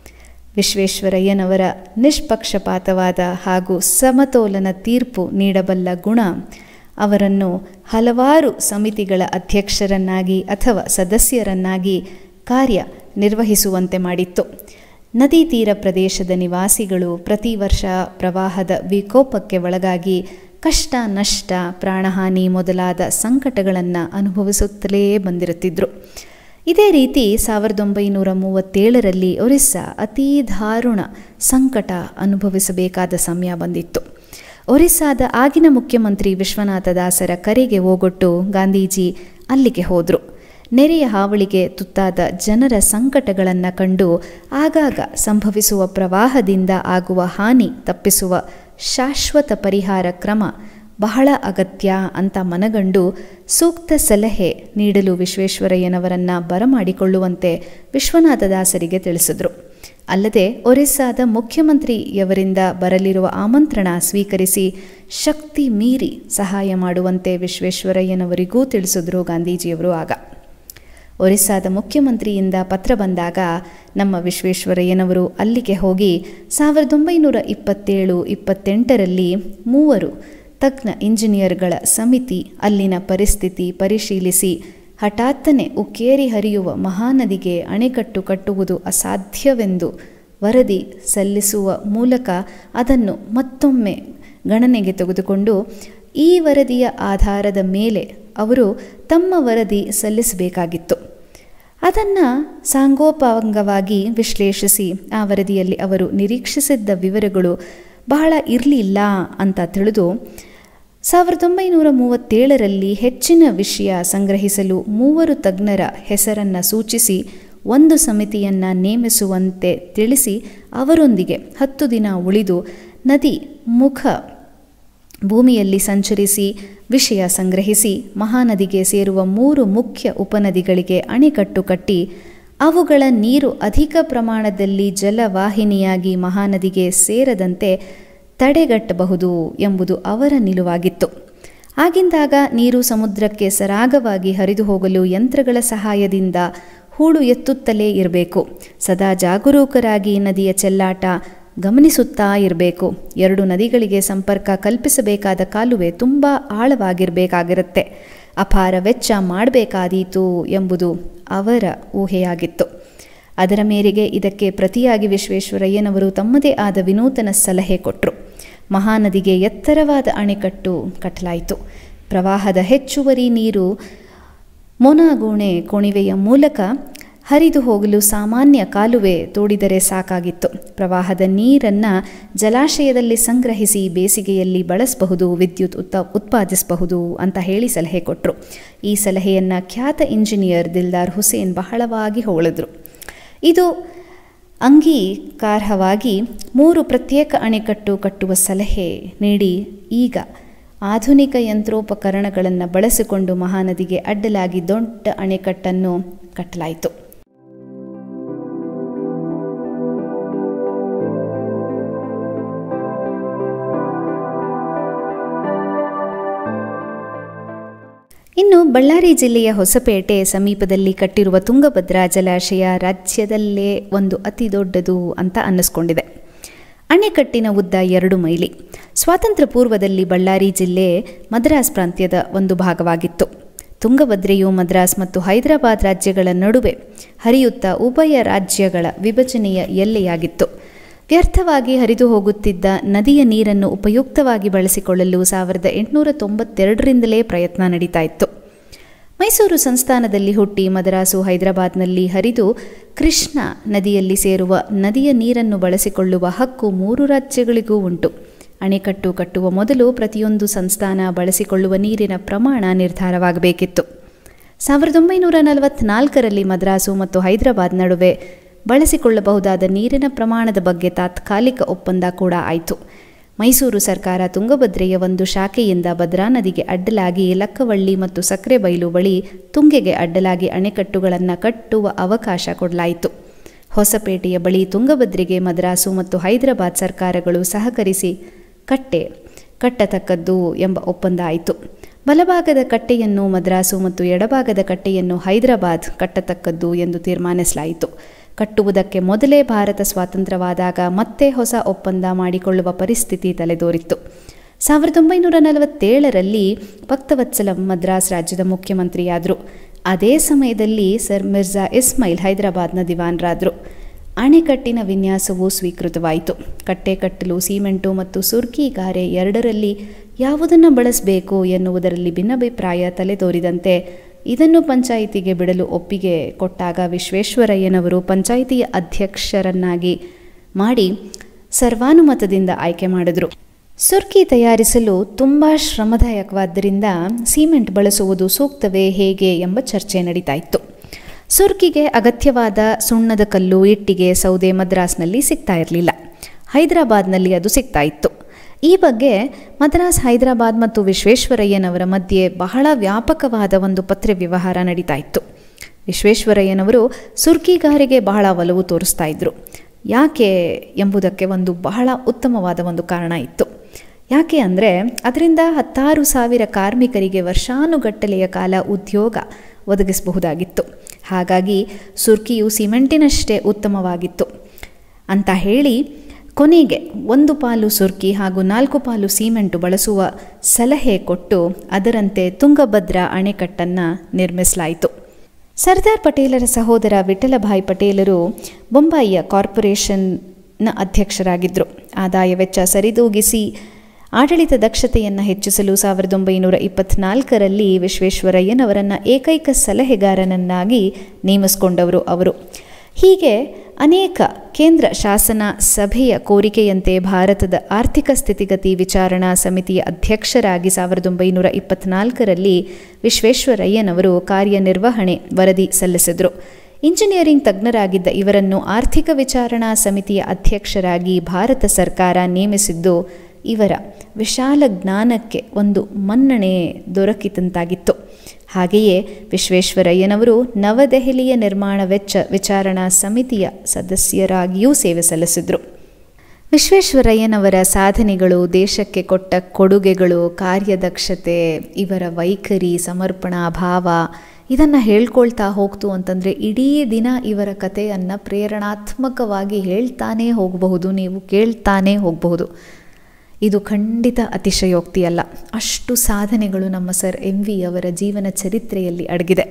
ವಿಶ್ವೇಶ್ವರಯ್ಯನವರ ನಿಷ್ಪಕ್ಷಪಾತವಾದ ಹಾಗೂ ಸಮತೋಲನ ತೀರ್ಪು ನೀಡಬಲ್ಲ ಗುಣ ಅವರನ್ನು ಹಲವಾರು ಸಮಿತಿಗಳ ಅಧ್ಯಕ್ಷರನ್ನಾಗಿ ಅಥವಾ ಸದಸ್ಯರನ್ನಾಗಿ ಕಾರ್ಯ ನಿರ್ವಹಿಸುವಂತೆ ಮಾಡಿತ್ತು. ನದಿ ತೀರ ಪ್ರದೇಶದ ನಿವಾಸಿಗಳು ಪ್ರತಿ ವರ್ಷ ಪ್ರವಾಹದ ವಿಕೋಪಕ್ಕೆ ಒಳಗಾಗಿ ಕಷ್ಟ, ನಷ್ಟ, ಪ್ರಾಣಹಾನಿ ಮೊದಲಾದ ಸಂಕಟಗಳನ್ನು ಅನುಭವಿಸುತ್ತಲೇ ಬಂದಿರುತ್ತಿದ್ದರು. ಇದೇ ರೀತಿ ಸಾವಿರದ ಒಂಬೈನೂರ ಮೂವತ್ತೇಳರಲ್ಲಿ ಒರಿಸ್ಸಾ ಅತೀ ದಾರುಣ ಸಂಕಟ ಅನುಭವಿಸಬೇಕಾದ ಸಮಯ ಬಂದಿತ್ತು. ಒರಿಸ್ಸಾದ ಆಗಿನ ಮುಖ್ಯಮಂತ್ರಿ ವಿಶ್ವನಾಥ ದಾಸರ ಕರೆಗೆ ಓಗೊಟ್ಟು ಗಾಂಧೀಜಿ ಅಲ್ಲಿಗೆ ಹೋದರು. ನೆರೆಯ ಹಾವಳಿಗೆ ತುತ್ತಾದ ಜನರ ಸಂಕಟಗಳನ್ನು ಕಂಡು ಆಗಾಗ ಸಂಭವಿಸುವ ಪ್ರವಾಹದಿಂದ ಆಗುವ ಹಾನಿ ತಪ್ಪಿಸುವ ಶಾಶ್ವತ ಪರಿಹಾರ ಕ್ರಮ ಬಹಳ ಅಗತ್ಯ ಅಂತ ಮನಗಂಡು ಸೂಕ್ತ ಸಲಹೆ ನೀಡಲು ವಿಶ್ವೇಶ್ವರಯ್ಯನವರನ್ನು ಬರಮಾಡಿಕೊಳ್ಳುವಂತೆ ವಿಶ್ವನಾಥ ದಾಸರಿಗೆ ತಿಳಿಸಿದರು. ಅಲ್ಲದೆ ಒರಿಸ್ಸಾದ ಮುಖ್ಯಮಂತ್ರಿಯವರಿಂದ ಬರಲಿರುವ ಆಮಂತ್ರಣ ಸ್ವೀಕರಿಸಿ ಶಕ್ತಿ ಮೀರಿ ಸಹಾಯ ಮಾಡುವಂತೆ ವಿಶ್ವೇಶ್ವರಯ್ಯನವರಿಗೂ ತಿಳಿಸಿದ್ರು ಗಾಂಧೀಜಿಯವರು. ಆಗ ಒರಿಸ್ಸಾದ ಮುಖ್ಯಮಂತ್ರಿಯಿಂದ ಪತ್ರ ಬಂದಾಗ ನಮ್ಮ ವಿಶ್ವೇಶ್ವರಯ್ಯನವರು ಅಲ್ಲಿಗೆ ಹೋಗಿ ಸಾವಿರದ ಒಂಬೈನೂರ ಇಪ್ಪತ್ತೇಳು ಇಪ್ಪತ್ತೆಂಟರಲ್ಲಿ ಮೂವರು ತಜ್ಞ ಇಂಜಿನಿಯರ್ಗಳ ಸಮಿತಿ ಅಲ್ಲಿನ ಪರಿಸ್ಥಿತಿ ಪರಿಶೀಲಿಸಿ ಹಠಾತ್ತನೆ ಉಕ್ಕೇರಿ ಹರಿಯುವ ಮಹಾನದಿಗೆ ಅಣೆಕಟ್ಟು ಕಟ್ಟುವುದು ಅಸಾಧ್ಯವೆಂದು ವರದಿ ಸಲ್ಲಿಸುವ ಮೂಲಕ ಅದನ್ನು ಮತ್ತೊಮ್ಮೆ ಗಣನೆಗೆ ತೆಗೆದುಕೊಂಡು ಈ ವರದಿಯ ಆಧಾರದ ಮೇಲೆ ಅವರು ತಮ್ಮ ವರದಿ ಸಲ್ಲಿಸಬೇಕಾಗಿತ್ತು. ಅದನ್ನು ಸಾಂಗೋಪಾಂಗವಾಗಿ ವಿಶ್ಲೇಷಿಸಿ ಆ ವರದಿಯಲ್ಲಿ ಅವರು ನಿರೀಕ್ಷಿಸಿದ್ದ ವಿವರಗಳು ಬಹಳ ಇರಲಿಲ್ಲ ಅಂತ ತಿಳಿದು ಸಾವಿರದ ಒಂಬೈನೂರ ಮೂವತ್ತೇಳರಲ್ಲಿ ಹೆಚ್ಚಿನ ವಿಷಯ ಸಂಗ್ರಹಿಸಲು ಮೂವರು ತಜ್ಞರ ಹೆಸರನ್ನು ಸೂಚಿಸಿ ಒಂದು ಸಮಿತಿಯನ್ನು ನೇಮಿಸುವಂತೆ ತಿಳಿಸಿ ಅವರೊಂದಿಗೆ ಹತ್ತು ದಿನ ಉಳಿದು ನದಿ ಮುಖ ಭೂಮಿಯಲ್ಲಿ ಸಂಚರಿಸಿ ವಿಷಯ ಸಂಗ್ರಹಿಸಿ ಮಹಾನದಿಗೆ ಸೇರುವ ಮೂರು ಮುಖ್ಯ ಉಪನದಿಗಳಿಗೆ ಅಣೆಕಟ್ಟು ಕಟ್ಟಿ ಅವುಗಳ ನೀರು ಅಧಿಕ ಪ್ರಮಾಣದಲ್ಲಿ ಜಲವಾಹಿನಿಯಾಗಿ ಮಹಾನದಿಗೆ ಸೇರದಂತೆ ತಡೆಗಟ್ಟಬಹುದು ಎಂಬುದು ಅವರ ನಿಲುವಾಗಿತ್ತು. ಆಗಿಂದಾಗ ನೀರು ಸಮುದ್ರಕ್ಕೆ ಸರಾಗವಾಗಿ ಹರಿದು ಹೋಗಲು ಯಂತ್ರಗಳ ಸಹಾಯದಿಂದ ಹೂಳು ಎತ್ತುತ್ತಲೇ ಇರಬೇಕು. ಸದಾ ಜಾಗರೂಕರಾಗಿ ನದಿಯ ಚೆಲ್ಲಾಟ ಗಮನಿಸುತ್ತಾ ಇರಬೇಕು. ಎರಡು ನದಿಗಳಿಗೆ ಸಂಪರ್ಕ ಕಲ್ಪಿಸಬೇಕಾದ ಕಾಲುವೆ ತುಂಬ ಆಳವಾಗಿರಬೇಕಾಗಿರುತ್ತೆ. ಅಪಾರ ವೆಚ್ಚ ಮಾಡಬೇಕಾದೀತು ಎಂಬುದು ಅವರ ಊಹೆಯಾಗಿತ್ತು. ಅದರ ಮೇರೆಗೆ ಇದಕ್ಕೆ ಪ್ರತಿಯಾಗಿ ವಿಶ್ವೇಶ್ವರಯ್ಯನವರು ತಮ್ಮದೇ ಆದ ವಿನೂತನ ಸಲಹೆ ಕೊಟ್ಟರು. ಮಹಾನದಿಗೆ ಎತ್ತರವಾದ ಅಣೆಕಟ್ಟು ಕಟ್ಟಲಾಯಿತು. ಪ್ರವಾಹದ ಹೆಚ್ಚುವರಿ ನೀರು ಮೊನಗುಣೆ ಕೊಣಿವೆಯ ಮೂಲಕ ಹರಿದು ಹೋಗಲು ಸಾಮಾನ್ಯ ಕಾಲುವೆ ತೋಡಿದರೆ ಸಾಕಾಗಿತ್ತು. ಪ್ರವಾಹದ ನೀರನ್ನು ಜಲಾಶಯದಲ್ಲಿ ಸಂಗ್ರಹಿಸಿ ಬೇಸಿಗೆಯಲ್ಲಿ ಬಳಸಬಹುದು, ವಿದ್ಯುತ್ ಉತ್ತ ಉತ್ಪಾದಿಸಬಹುದು ಅಂತ ಹೇಳಿ ಸಲಹೆ ಕೊಟ್ಟರು. ಈ ಸಲಹೆಯನ್ನು ಖ್ಯಾತ ಇಂಜಿನಿಯರ್ ದಿಲ್ದಾರ್ ಹುಸೇನ್ ಬಹಳವಾಗಿ ಹೊಗಳಿದ್ರು. ಇದು ಅಂಗೀಕಾರ್ಹವಾಗಿ ಮೂರು ಪ್ರತ್ಯೇಕ ಅಣೆಕಟ್ಟು ಕಟ್ಟುವ ಸಲಹೆ ನೀಡಿ ಈಗ ಆಧುನಿಕ ಯಂತ್ರೋಪಕರಣಗಳನ್ನು ಬಳಸಿಕೊಂಡು ಮಹಾನದಿಗೆ ಅಡ್ಡಲಾಗಿ ದೊಡ್ಡ ಅಣೆಕಟ್ಟನ್ನು ಕಟ್ಟಲಾಯಿತು. ಇನ್ನು ಬಳ್ಳಾರಿ ಜಿಲ್ಲೆಯ ಹೊಸಪೇಟೆ ಸಮೀಪದಲ್ಲಿ ಕಟ್ಟಿರುವ ತುಂಗಭದ್ರಾ ಜಲಾಶಯ ರಾಜ್ಯದಲ್ಲೇ ಒಂದು ಅತಿ ದೊಡ್ಡದು ಅಂತ ಅನ್ನಿಸ್ಕೊಂಡಿದೆ. ಅಣೆಕಟ್ಟಿನ ಉದ್ದ ಎರಡು ಮೈಲಿ. ಸ್ವಾತಂತ್ರ್ಯ ಪೂರ್ವದಲ್ಲಿ ಬಳ್ಳಾರಿ ಜಿಲ್ಲೆ ಮದ್ರಾಸ್ ಪ್ರಾಂತ್ಯದ ಒಂದು ಭಾಗವಾಗಿತ್ತು. ತುಂಗಭದ್ರೆಯು ಮದ್ರಾಸ್ ಮತ್ತು ಹೈದರಾಬಾದ್ ರಾಜ್ಯಗಳ ನಡುವೆ ಹರಿಯುತ್ತಾ ಉಭಯ ರಾಜ್ಯಗಳ ವಿಭಜನೆಯ ಎಲ್ಲೆಯಾಗಿತ್ತು. ವ್ಯರ್ಥವಾಗಿ ಹರಿದು ಹೋಗುತ್ತಿದ್ದ ನದಿಯ ನೀರನ್ನು ಉಪಯುಕ್ತವಾಗಿ ಬಳಸಿಕೊಳ್ಳಲು ಸಾವಿರದ ಎಂಟುನೂರ ತೊಂಬತ್ತೆರಡರಿಂದಲೇ ಪ್ರಯತ್ನ ನಡೀತಾ ಇತ್ತು. ಮೈಸೂರು ಸಂಸ್ಥಾನದಲ್ಲಿ ಹುಟ್ಟಿ ಮದ್ರಾಸು ಹೈದರಾಬಾದ್ನಲ್ಲಿ ಹರಿದು ಕೃಷ್ಣ ನದಿಯಲ್ಲಿ ಸೇರುವ ನದಿಯ ನೀರನ್ನು ಬಳಸಿಕೊಳ್ಳುವ ಹಕ್ಕು ಮೂರು ರಾಜ್ಯಗಳಿಗೂ ಉಂಟು. ಅಣೆಕಟ್ಟು ಕಟ್ಟುವ ಮೊದಲು ಪ್ರತಿಯೊಂದು ಸಂಸ್ಥಾನ ಬಳಸಿಕೊಳ್ಳುವ ನೀರಿನ ಪ್ರಮಾಣ ನಿರ್ಧಾರವಾಗಬೇಕಿತ್ತು. ಸಾವಿರದ ಒಂಬೈನೂರ ನಲವತ್ನಾಲ್ಕರಲ್ಲಿ ಮದ್ರಾಸು ಮತ್ತು ಹೈದರಾಬಾದ್ ನಡುವೆ ಬಳಸಿಕೊಳ್ಳಬಹುದಾದ ನೀರಿನ ಪ್ರಮಾಣದ ಬಗ್ಗೆ ತಾತ್ಕಾಲಿಕ ಒಪ್ಪಂದ ಕೂಡ ಆಯಿತು. ಮೈಸೂರು ಸರ್ಕಾರ ತುಂಗಭದ್ರೆಯ ಒಂದು ಶಾಖೆಯಿಂದ ಭದ್ರಾ ನದಿಗೆ ಅಡ್ಡಲಾಗಿ ಲಕ್ಕವಳ್ಳಿ ಮತ್ತು ಸಕ್ರೆಬೈಲು ಬಳಿ ತುಂಗೆಗೆ ಅಡ್ಡಲಾಗಿ ಅಣೆಕಟ್ಟುಗಳನ್ನು ಕಟ್ಟುವ ಅವಕಾಶ ಕೊಡಲಾಯಿತು. ಹೊಸಪೇಟೆಯ ಬಳಿ ತುಂಗಭದ್ರೆಗೆ ಮದ್ರಾಸು ಮತ್ತು ಹೈದರಾಬಾದ್ ಸರ್ಕಾರಗಳು ಸಹಕರಿಸಿ ಕಟ್ಟೆ ಕಟ್ಟತಕ್ಕದ್ದು ಎಂಬ ಒಪ್ಪಂದ ಆಯಿತು. ಬಲಭಾಗದ ಕಟ್ಟೆಯನ್ನು ಮದ್ರಾಸು ಮತ್ತು ಎಡಭಾಗದ ಕಟ್ಟೆಯನ್ನು ಹೈದರಾಬಾದ್ ಕಟ್ಟತಕ್ಕದ್ದು ಎಂದು ತೀರ್ಮಾನಿಸಲಾಯಿತು. ಕಟ್ಟುವುದಕ್ಕೆ ಮೊದಲೇ ಭಾರತ ಸ್ವಾತಂತ್ರ್ಯವಾದಾಗ ಮತ್ತೆ ಹೊಸ ಒಪ್ಪಂದ ಮಾಡಿಕೊಳ್ಳುವ ಪರಿಸ್ಥಿತಿ ತಲೆದೋರಿತ್ತು. ಸಾವಿರದ ಒಂಬೈನೂರ ನಲವತ್ತೇಳರಲ್ಲಿ ಭಕ್ತವತ್ಸಲಂ ಮದ್ರಾಸ್ ರಾಜ್ಯದ ಮುಖ್ಯಮಂತ್ರಿಯಾದರು. ಅದೇ ಸಮಯದಲ್ಲಿ ಸರ್ ಮಿರ್ಜಾ ಇಸ್ಮೈಲ್ ಹೈದರಾಬಾದ್ನ ದಿವಾನರಾದರು. ಅಣೆಕಟ್ಟಿನ ವಿನ್ಯಾಸವು ಸ್ವೀಕೃತವಾಯಿತು. ಕಟ್ಟೆ ಕಟ್ಟಲು ಸಿಮೆಂಟು ಮತ್ತು ಸುರ್ಕಿ ಗಾರೆ ಎರಡರಲ್ಲಿ ಯಾವುದನ್ನು ಬಳಸಬೇಕು ಎನ್ನುವುದರಲ್ಲಿ ಭಿನ್ನಾಭಿಪ್ರಾಯ ತಲೆದೋರಿದಂತೆ ಇದನ್ನು ಪಂಚಾಯಿತಿಗೆ ಬಿಡಲು ಒಪ್ಪಿಗೆ ಕೊಟ್ಟಾಗ ವಿಶ್ವೇಶ್ವರಯ್ಯನವರು ಪಂಚಾಯಿತಿಯ ಅಧ್ಯಕ್ಷರನ್ನಾಗಿ ಮಾಡಿ ಸರ್ವಾನುಮತದಿಂದ ಆಯ್ಕೆ ಮಾಡಿದರು. ಸುರ್ಕಿ ತಯಾರಿಸಲು ತುಂಬ ಶ್ರಮದಾಯಕವಾದ್ದರಿಂದ ಸಿಮೆಂಟ್ ಬಳಸುವುದು ಸೂಕ್ತವೇ ಹೇಗೆ ಎಂಬ ಚರ್ಚೆ ನಡೀತಾ ಇತ್ತು. ಸುರ್ಕಿಗೆ ಅಗತ್ಯವಾದ ಸುಣ್ಣದ ಕಲ್ಲು, ಇಟ್ಟಿಗೆ, ಸೌದೆ ಮದ್ರಾಸ್ನಲ್ಲಿ ಸಿಗ್ತಾ ಇರಲಿಲ್ಲ. ಹೈದರಾಬಾದ್ನಲ್ಲಿ ಅದು ಸಿಗ್ತಾ ಇತ್ತು. ಈ ಬಗ್ಗೆ ಮದ್ರಾಸ್, ಹೈದರಾಬಾದ್ ಮತ್ತು ವಿಶ್ವೇಶ್ವರಯ್ಯನವರ ಮಧ್ಯೆ ಬಹಳ ವ್ಯಾಪಕವಾದ ಒಂದು ಪತ್ರ ವ್ಯವಹಾರ ನಡೀತಾ ಇತ್ತು. ವಿಶ್ವೇಶ್ವರಯ್ಯನವರು ಸುರ್ಕಿಗಾರಿಗೆ ಬಹಳ ಒಲವು ತೋರಿಸ್ತಾ ಇದ್ದರು. ಯಾಕೆ ಎಂಬುದಕ್ಕೆ ಒಂದು ಬಹಳ ಉತ್ತಮವಾದ ಒಂದು ಕಾರಣ ಇತ್ತು. ಯಾಕೆ ಅಂದರೆ ಅದರಿಂದ ಹತ್ತಾರು ಸಾವಿರ ಕಾರ್ಮಿಕರಿಗೆ ವರ್ಷಾನುಗಟ್ಟಲೆಯ ಕಾಲ ಉದ್ಯೋಗ ಒದಗಿಸಬಹುದಾಗಿತ್ತು. ಹಾಗಾಗಿ ಸುರ್ಕಿಯು ಸಿಮೆಂಟಿನಷ್ಟೇ ಉತ್ತಮವಾಗಿತ್ತು ಅಂತ ಹೇಳಿ ಕೊನೆಗೆ ಒಂದು ಪಾಲು ಸುರ್ಕಿ ಹಾಗೂ ನಾಲ್ಕು ಪಾಲು ಸಿಮೆಂಟು ಬಳಸುವ ಸಲಹೆ ಕೊಟ್ಟು ಅದರಂತೆ ತುಂಗಭದ್ರಾ ಅಣೆಕಟ್ಟನ್ನು ನಿರ್ಮಿಸಲಾಯಿತು. ಸರ್ದಾರ್ ಪಟೇಲರ ಸಹೋದರ ವಿಠಲಭಾಯ್ ಪಟೇಲರು ಬೊಂಬಾಯಿಯ ಕಾರ್ಪೊರೇಷನ್ನ ಅಧ್ಯಕ್ಷರಾಗಿದ್ದರು. ಆದಾಯ ವೆಚ್ಚ ಸರಿದೂಗಿಸಿ ಆಡಳಿತ ದಕ್ಷತೆಯನ್ನು ಹೆಚ್ಚಿಸಲು ಸಾವಿರದ ಒಂಬೈನೂರ ಇಪ್ಪತ್ತ್ನಾಲ್ಕರಲ್ಲಿ ವಿಶ್ವೇಶ್ವರಯ್ಯನವರನ್ನು ಏಕೈಕ ಸಲಹೆಗಾರನನ್ನಾಗಿ ನೇಮಿಸಿಕೊಂಡವರು ಅವರು. ಹೀಗೆ ಅನೇಕ ಕೇಂದ್ರ ಶಾಸನ ಸಭೆಯ ಕೋರಿಕೆಯಂತೆ ಭಾರತದ ಆರ್ಥಿಕ ಸ್ಥಿತಿಗತಿ ವಿಚಾರಣಾ ಸಮಿತಿಯ ಅಧ್ಯಕ್ಷರಾಗಿ ಸಾವಿರದ ಒಂಬೈನೂರ ಇಪ್ಪತ್ತ್ನಾಲ್ಕರಲ್ಲಿ ವಿಶ್ವೇಶ್ವರಯ್ಯನವರು ಕಾರ್ಯನಿರ್ವಹಣೆ ವರದಿ ಸಲ್ಲಿಸಿದರು. ಇಂಜಿನಿಯರಿಂಗ್ ತಜ್ಞರಾಗಿದ್ದ ಇವರನ್ನು ಆರ್ಥಿಕ ವಿಚಾರಣಾ ಸಮಿತಿಯ ಅಧ್ಯಕ್ಷರಾಗಿ ಭಾರತ ಸರ್ಕಾರ ನೇಮಿಸಿದ್ದು ಇವರ ವಿಶಾಲ ಜ್ಞಾನಕ್ಕೆ ಒಂದು ಮನ್ನಣೆ ದೊರಕಿದಂತಾಗಿತ್ತು. ಹಾಗೆಯೇ ವಿಶ್ವೇಶ್ವರಯ್ಯನವರು ನವದೆಹಲಿಯ ನಿರ್ಮಾಣ ವೆಚ್ಚ ವಿಚಾರಣಾ ಸಮಿತಿಯ ಸದಸ್ಯರಾಗಿಯೂ ಸೇವೆ ಸಲ್ಲಿಸಿದರು. ವಿಶ್ವೇಶ್ವರಯ್ಯನವರ ಸಾಧನೆಗಳು, ದೇಶಕ್ಕೆ ಕೊಟ್ಟ ಕೊಡುಗೆಗಳು, ಕಾರ್ಯದಕ್ಷತೆ, ಇವರ ವೈಖರಿ, ಸಮರ್ಪಣಾ ಭಾವ ಇದನ್ನು ಹೇಳ್ಕೊಳ್ತಾ ಹೋಗ್ತು ಅಂತಂದರೆ ಇಡೀ ದಿನ ಇವರ ಕಥೆಯನ್ನು ಪ್ರೇರಣಾತ್ಮಕವಾಗಿ ಹೇಳ್ತಾನೇ ಹೋಗಬಹುದು, ನೀವು ಕೇಳ್ತಾನೇ ಹೋಗಬಹುದು. ಇದು ಖಂಡಿತ ಅತಿಶಯೋಕ್ತಿಯಲ್ಲ. ಅಷ್ಟು ಸಾಧನೆಗಳು ನಮ್ಮ ಸರ್ ಎಂ ವಿ ಅವರ ಜೀವನ ಚರಿತ್ರೆಯಲ್ಲಿ ಅಡಗಿದೆ.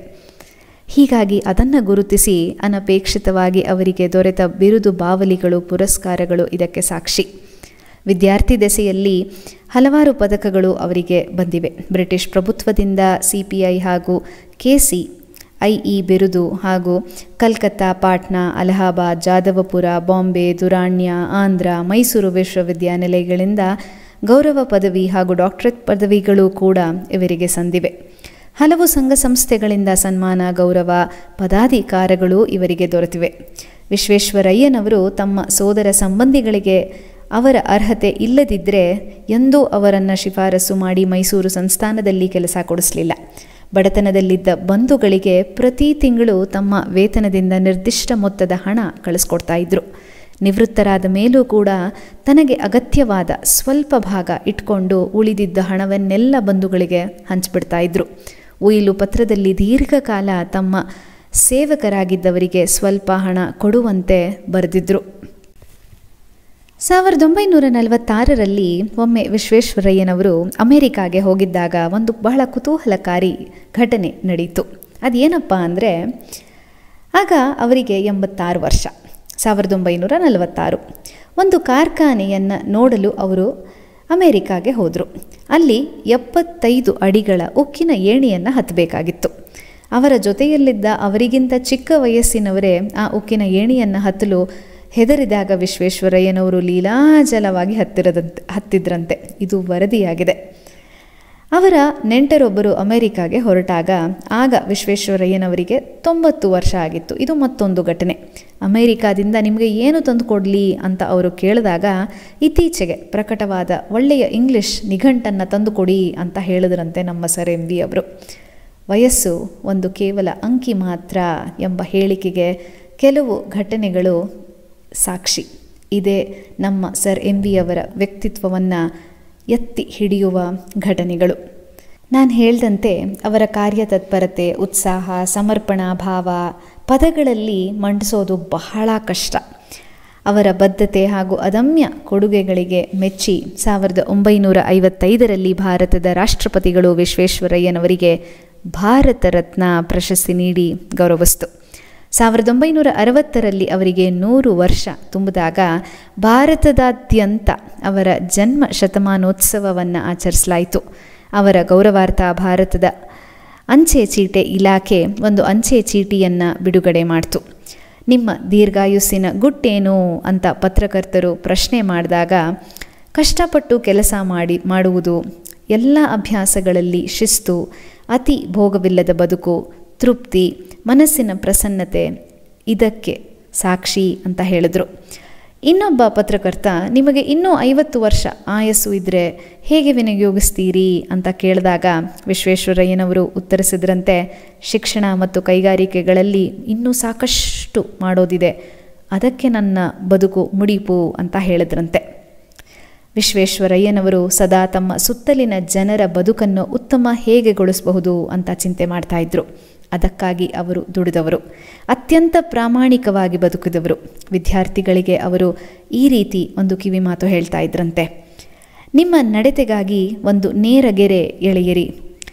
ಹೀಗಾಗಿ ಅದನ್ನು ಗುರುತಿಸಿ ಅನಪೇಕ್ಷಿತವಾಗಿ ಅವರಿಗೆ ದೊರೆತ ಬಿರುದು, ಬಾವಲಿಗಳು, ಪುರಸ್ಕಾರಗಳು ಇದಕ್ಕೆ ಸಾಕ್ಷಿ. ವಿದ್ಯಾರ್ಥಿ ದೆಸೆಯಲ್ಲಿ ಹಲವಾರು ಪದಕಗಳು ಅವರಿಗೆ ಬಂದಿವೆ. ಬ್ರಿಟಿಷ್ ಪ್ರಭುತ್ವದಿಂದ ಸಿ ಪಿ ಐ ಹಾಗೂ ಕೆ ಸಿ ಐ ಇ ಬಿರುದು ಹಾಗೂ ಕಲ್ಕತ್ತಾ, ಪಾಟ್ನಾ, ಅಲಹಾಬಾದ್, ಜಾದವಪುರ, ಬಾಂಬೆ, ದುರಾಣ್ಯ, ಆಂಧ್ರ, ಮೈಸೂರು ವಿಶ್ವವಿದ್ಯಾನಿಲಯಗಳಿಂದ ಗೌರವ ಪದವಿ ಹಾಗೂ ಡಾಕ್ಟರೇಟ್ ಪದವಿಗಳು ಕೂಡ ಇವರಿಗೆ ಸಂದಿವೆ. ಹಲವು ಸಂಘ ಸಂಸ್ಥೆಗಳಿಂದ ಸನ್ಮಾನ, ಗೌರವ, ಪದಾಧಿಕಾರಗಳು ಇವರಿಗೆ ದೊರೆತಿವೆ. ವಿಶ್ವೇಶ್ವರಯ್ಯನವರು ತಮ್ಮ ಸೋದರ ಸಂಬಂಧಿಗಳಿಗೆ ಅವರ ಅರ್ಹತೆ ಇಲ್ಲದಿದ್ದರೆ ಎಂದೂ ಅವರನ್ನು ಶಿಫಾರಸು ಮಾಡಿ ಮೈಸೂರು ಸಂಸ್ಥಾನದಲ್ಲಿ ಕೆಲಸ ಕೊಡಿಸಲಿಲ್ಲ. ಬಡತನದಲ್ಲಿದ್ದ ಬಂಧುಗಳಿಗೆ ಪ್ರತಿ ತಿಂಗಳು ತಮ್ಮ ವೇತನದಿಂದ ನಿರ್ದಿಷ್ಟ ಮೊತ್ತದ ಹಣ ಕಳಿಸ್ಕೊಡ್ತಾ ಇದ್ರು. ನಿವೃತ್ತರಾದ ಮೇಲೂ ಕೂಡ ತನಗೆ ಅಗತ್ಯವಾದ ಸ್ವಲ್ಪ ಭಾಗ ಇಟ್ಕೊಂಡು ಉಳಿದಿದ್ದ ಹಣವನ್ನೆಲ್ಲ ಬಂಧುಗಳಿಗೆ ಹಂಚಿಬಿಡ್ತಾ ಇದ್ರು. ಉಯಿಲು ಪತ್ರದಲ್ಲಿ ದೀರ್ಘಕಾಲ ತಮ್ಮ ಸೇವಕರಾಗಿದ್ದವರಿಗೆ ಸ್ವಲ್ಪ ಹಣ ಕೊಡುವಂತೆ ಬರೆದಿದ್ರು. ಸಾವಿರದ ಒಂಬೈನೂರ ನಲವತ್ತಾರರಲ್ಲಿ ಒಮ್ಮೆ ವಿಶ್ವೇಶ್ವರಯ್ಯನವರು ಅಮೆರಿಕಾಗೆ ಹೋಗಿದ್ದಾಗ ಒಂದು ಬಹಳ ಕುತೂಹಲಕಾರಿ ಘಟನೆ ನಡೆಯಿತು. ಅದೇನಪ್ಪ ಅಂದರೆ, ಆಗ ಅವರಿಗೆ ಎಂಬತ್ತಾರು ವರ್ಷ, ಸಾವಿರದ ಒಂಬೈನೂರ ನಲವತ್ತಾರು. ಒಂದು ಕಾರ್ಖಾನೆಯನ್ನು ನೋಡಲು ಅವರು ಅಮೆರಿಕಾಗೆ ಹೋದರು. ಅಲ್ಲಿ ಎಪ್ಪತ್ತೈದು ಅಡಿಗಳ ಉಕ್ಕಿನ ಏಣಿಯನ್ನು ಹತ್ತಬೇಕಾಗಿತ್ತು. ಅವರ ಜೊತೆಯಲ್ಲಿದ್ದ ಅವರಿಗಿಂತ ಚಿಕ್ಕ ವಯಸ್ಸಿನವರೇ ಆ ಉಕ್ಕಿನ ಏಣಿಯನ್ನು ಹತ್ತಲು ಹೆದರಿದಾಗ ವಿಶ್ವೇಶ್ವರಯ್ಯನವರು ಲೀಲಾಜಲವಾಗಿ ಹತ್ತಿರದ ಹತ್ತಿದ್ರಂತೆ. ಇದು ವರದಿಯಾಗಿದೆ. ಅವರ ನೆಂಟರೊಬ್ಬರು ಅಮೆರಿಕಾಗೆ ಹೊರಟಾಗ ಆಗ ವಿಶ್ವೇಶ್ವರಯ್ಯನವರಿಗೆ ತೊಂಬತ್ತು ವರ್ಷ ಆಗಿತ್ತು. ಇದು ಮತ್ತೊಂದು ಘಟನೆ. ಅಮೆರಿಕಾದಿಂದ ನಿಮಗೆ ಏನು ತಂದು ಕೊಡಲಿ ಅಂತ ಅವರು ಕೇಳಿದಾಗ ಇತ್ತೀಚೆಗೆ ಪ್ರಕಟವಾದ ಒಳ್ಳೆಯ ಇಂಗ್ಲಿಷ್ ನಿಘಂಟನ್ನು ತಂದುಕೊಡಿ ಅಂತ ಹೇಳಿದ್ರಂತೆ ನಮ್ಮ ಸರ್ ಎಂ ವಿ ಅವರು. ವಯಸ್ಸು ಒಂದು ಕೇವಲ ಅಂಕಿ ಮಾತ್ರ ಎಂಬ ಹೇಳಿಕೆಗೆ ಕೆಲವು ಘಟನೆಗಳು ಸಾಕ್ಷಿ. ಇದೇ ನಮ್ಮ ಸರ್ ಎಂ ವಿ ಅವರ ವ್ಯಕ್ತಿತ್ವವನ್ನು ಎತ್ತಿ ಹಿಡಿಯುವ ಘಟನೆಗಳು. ನಾನು ಹೇಳ್ದಂತೆ ಅವರ ಕಾರ್ಯತತ್ಪರತೆ, ಉತ್ಸಾಹ, ಸಮರ್ಪಣಾ ಭಾವ ಪದಗಳಲ್ಲಿ ಮಂಡಿಸೋದು ಬಹಳ ಕಷ್ಟ. ಅವರ ಬದ್ಧತೆ ಹಾಗೂ ಅದಮ್ಯ ಕೊಡುಗೆಗಳಿಗೆ ಮೆಚ್ಚಿ ಸಾವಿರದ ಒಂಬೈನೂರ ಐವತ್ತೈದರಲ್ಲಿ ಭಾರತದ ರಾಷ್ಟ್ರಪತಿಗಳು ವಿಶ್ವೇಶ್ವರಯ್ಯನವರಿಗೆ ಭಾರತ ರತ್ನ ಪ್ರಶಸ್ತಿ ನೀಡಿ ಗೌರವಿಸಿತು. ಸಾವಿರದ ಒಂಬೈನೂರ ಅರವತ್ತರಲ್ಲಿ ಅವರಿಗೆ ನೂರು ವರ್ಷ ತುಂಬಿದಾಗ ಭಾರತದಾದ್ಯಂತ ಅವರ ಜನ್ಮ ಶತಮಾನೋತ್ಸವವನ್ನು ಆಚರಿಸಲಾಯಿತು. ಅವರ ಗೌರವಾರ್ಥ ಭಾರತದ ಅಂಚೆ ಚೀಟಿ ಇಲಾಖೆ ಒಂದು ಅಂಚೆ ಚೀಟಿಯನ್ನು ಬಿಡುಗಡೆ ಮಾಡಿತು. ನಿಮ್ಮ ದೀರ್ಘಾಯುಸ್ಸಿನ ಗುಟ್ಟೇನು ಅಂತ ಪತ್ರಕರ್ತರು ಪ್ರಶ್ನೆ ಮಾಡಿದಾಗ ಕಷ್ಟಪಟ್ಟು ಕೆಲಸ ಮಾಡಿ ಮಾಡುವುದು, ಎಲ್ಲ ಅಭ್ಯಾಸಗಳಲ್ಲಿ ಶಿಸ್ತು, ಅತಿ ಭೋಗವಿಲ್ಲದ ಬದುಕು, ತೃಪ್ತಿ, ಮನಸ್ಸಿನ ಪ್ರಸನ್ನತೆ ಇದಕ್ಕೆ ಸಾಕ್ಷಿ ಅಂತ ಹೇಳಿದ್ರು. ಇನ್ನೊಬ್ಬ ಪತ್ರಕರ್ತ, ನಿಮಗೆ ಇನ್ನೂ ಐವತ್ತು ವರ್ಷ ಆಯಸ್ಸು ಇದ್ದರೆ ಹೇಗೆ ವಿನಿಯೋಗಿಸ್ತೀರಿ ಅಂತ ಕೇಳಿದಾಗ ವಿಶ್ವೇಶ್ವರಯ್ಯನವರು ಉತ್ತರಿಸಿದ್ರಂತೆ, ಶಿಕ್ಷಣ ಮತ್ತು ಕೈಗಾರಿಕೆಗಳಲ್ಲಿ ಇನ್ನೂ ಸಾಕಷ್ಟು ಮಾಡೋದಿದೆ, ಅದಕ್ಕೆ ನನ್ನ ಬದುಕು ಮುಡಿಪು ಅಂತ ಹೇಳಿದ್ರಂತೆ. ವಿಶ್ವೇಶ್ವರಯ್ಯನವರು ಸದಾ ತಮ್ಮ ಸುತ್ತಲಿನ ಜನರ ಬದುಕನ್ನು ಉತ್ತಮ ಹೇಗೆ ಗೊಳಿಸಬಹುದು ಅಂತ ಚಿಂತೆ ಮಾಡ್ತಾಯಿದ್ರು. ಅದಕ್ಕಾಗಿ ಅವರು ದುಡಿದವರು, ಅತ್ಯಂತ ಪ್ರಾಮಾಣಿಕವಾಗಿ ಬದುಕಿದವರು. ವಿದ್ಯಾರ್ಥಿಗಳಿಗೆ ಅವರು ಈ ರೀತಿ ಒಂದು ಕಿವಿ ಮಾತು ಹೇಳ್ತಾ ಇದ್ರಂತೆ, ನಿಮ್ಮ ನಡತೆಗಾಗಿ ಒಂದು ನೇರ ಗೆರೆ ಎಳೆಯಿರಿ.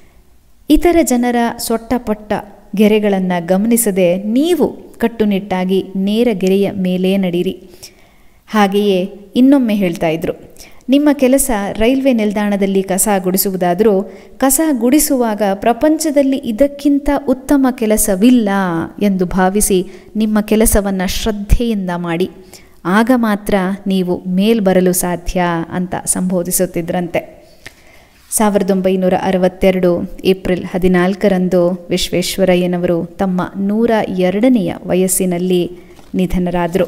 ಇತರ ಜನರ ಸೊಟ್ಟಪಟ್ಟ ಗೆರೆಗಳನ್ನು ಗಮನಿಸದೆ ನೀವು ಕಟ್ಟುನಿಟ್ಟಾಗಿ ನೇರ ಗೆರೆಯ ಮೇಲೇ ನಡೀರಿ. ಹಾಗೆಯೇ ಇನ್ನೊಮ್ಮೆ ಹೇಳ್ತಾ ಇದ್ರು, ನಿಮ್ಮ ಕೆಲಸ ರೈಲ್ವೆ ನಿಲ್ದಾಣದಲ್ಲಿ ಕಸ ಗುಡಿಸುವುದಾದರೂ ಕಸ ಗುಡಿಸುವಾಗ ಪ್ರಪಂಚದಲ್ಲಿ ಇದಕ್ಕಿಂತ ಉತ್ತಮ ಕೆಲಸವಿಲ್ಲ ಎಂದು ಭಾವಿಸಿ ನಿಮ್ಮ ಕೆಲಸವನ್ನು ಶ್ರದ್ಧೆಯಿಂದ ಮಾಡಿ, ಆಗ ಮಾತ್ರ ನೀವು ಮೇಲ್ ಬರಲು ಸಾಧ್ಯ ಅಂತ ಸಂಬೋಧಿಸುತ್ತಿದ್ದರಂತೆ. ಸಾವಿರದ ಒಂಬೈನೂರ ಅರವತ್ತೆರಡು ಏಪ್ರಿಲ್ ಹದಿನಾಲ್ಕರಂದು ವಿಶ್ವೇಶ್ವರಯ್ಯನವರು ತಮ್ಮ ನೂರ ಎರಡನೆಯ ವಯಸ್ಸಿನಲ್ಲಿ ನಿಧನರಾದರು.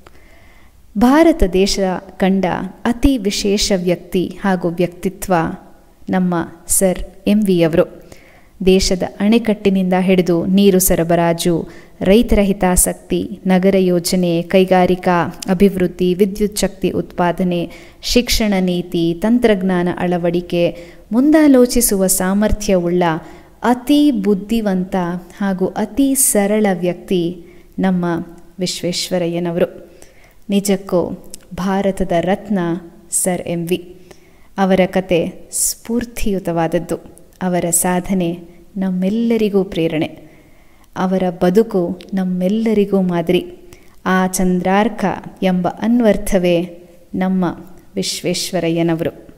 ಭಾರತ ದೇಶ ಕಂಡ ಅತಿ ವಿಶೇಷ ವ್ಯಕ್ತಿ ಹಾಗೂ ವ್ಯಕ್ತಿತ್ವ ನಮ್ಮ ಸರ್ ಎಂ ವಿ ಅವರು. ದೇಶದ ಅಣೆಕಟ್ಟಿನಿಂದ ಹಿಡಿದು ನೀರು ಸರಬರಾಜು, ರೈತರ ಹಿತಾಸಕ್ತಿ, ನಗರ ಯೋಜನೆ, ಕೈಗಾರಿಕಾ ಅಭಿವೃದ್ಧಿ, ವಿದ್ಯುತ್ ಶಕ್ತಿ ಉತ್ಪಾದನೆ, ಶಿಕ್ಷಣ ನೀತಿ, ತಂತ್ರಜ್ಞಾನ ಅಳವಡಿಕೆ ಮುಂದಾಲೋಚಿಸುವ ಸಾಮರ್ಥ್ಯವುಳ್ಳ ಅತಿ ಬುದ್ಧಿವಂತ ಹಾಗೂ ಅತಿ ಸರಳ ವ್ಯಕ್ತಿ ನಮ್ಮ ವಿಶ್ವೇಶ್ವರಯ್ಯನವರು. ನಿಜಕ್ಕೂ ಭಾರತದ ರತ್ನ ಸರ್ ಎಂ ವಿ. ಅವರ ಕತೆ ಸ್ಫೂರ್ತಿಯುತವಾದದ್ದು. ಅವರ ಸಾಧನೆ ನಮ್ಮೆಲ್ಲರಿಗೂ ಪ್ರೇರಣೆ. ಅವರ ಬದುಕು ನಮ್ಮೆಲ್ಲರಿಗೂ ಮಾದರಿ. ಆ ಚಂದ್ರಾರ್ಕ ಎಂಬ ಅನ್ವರ್ಥವೇ ನಮ್ಮ ವಿಶ್ವೇಶ್ವರಯ್ಯನವರು.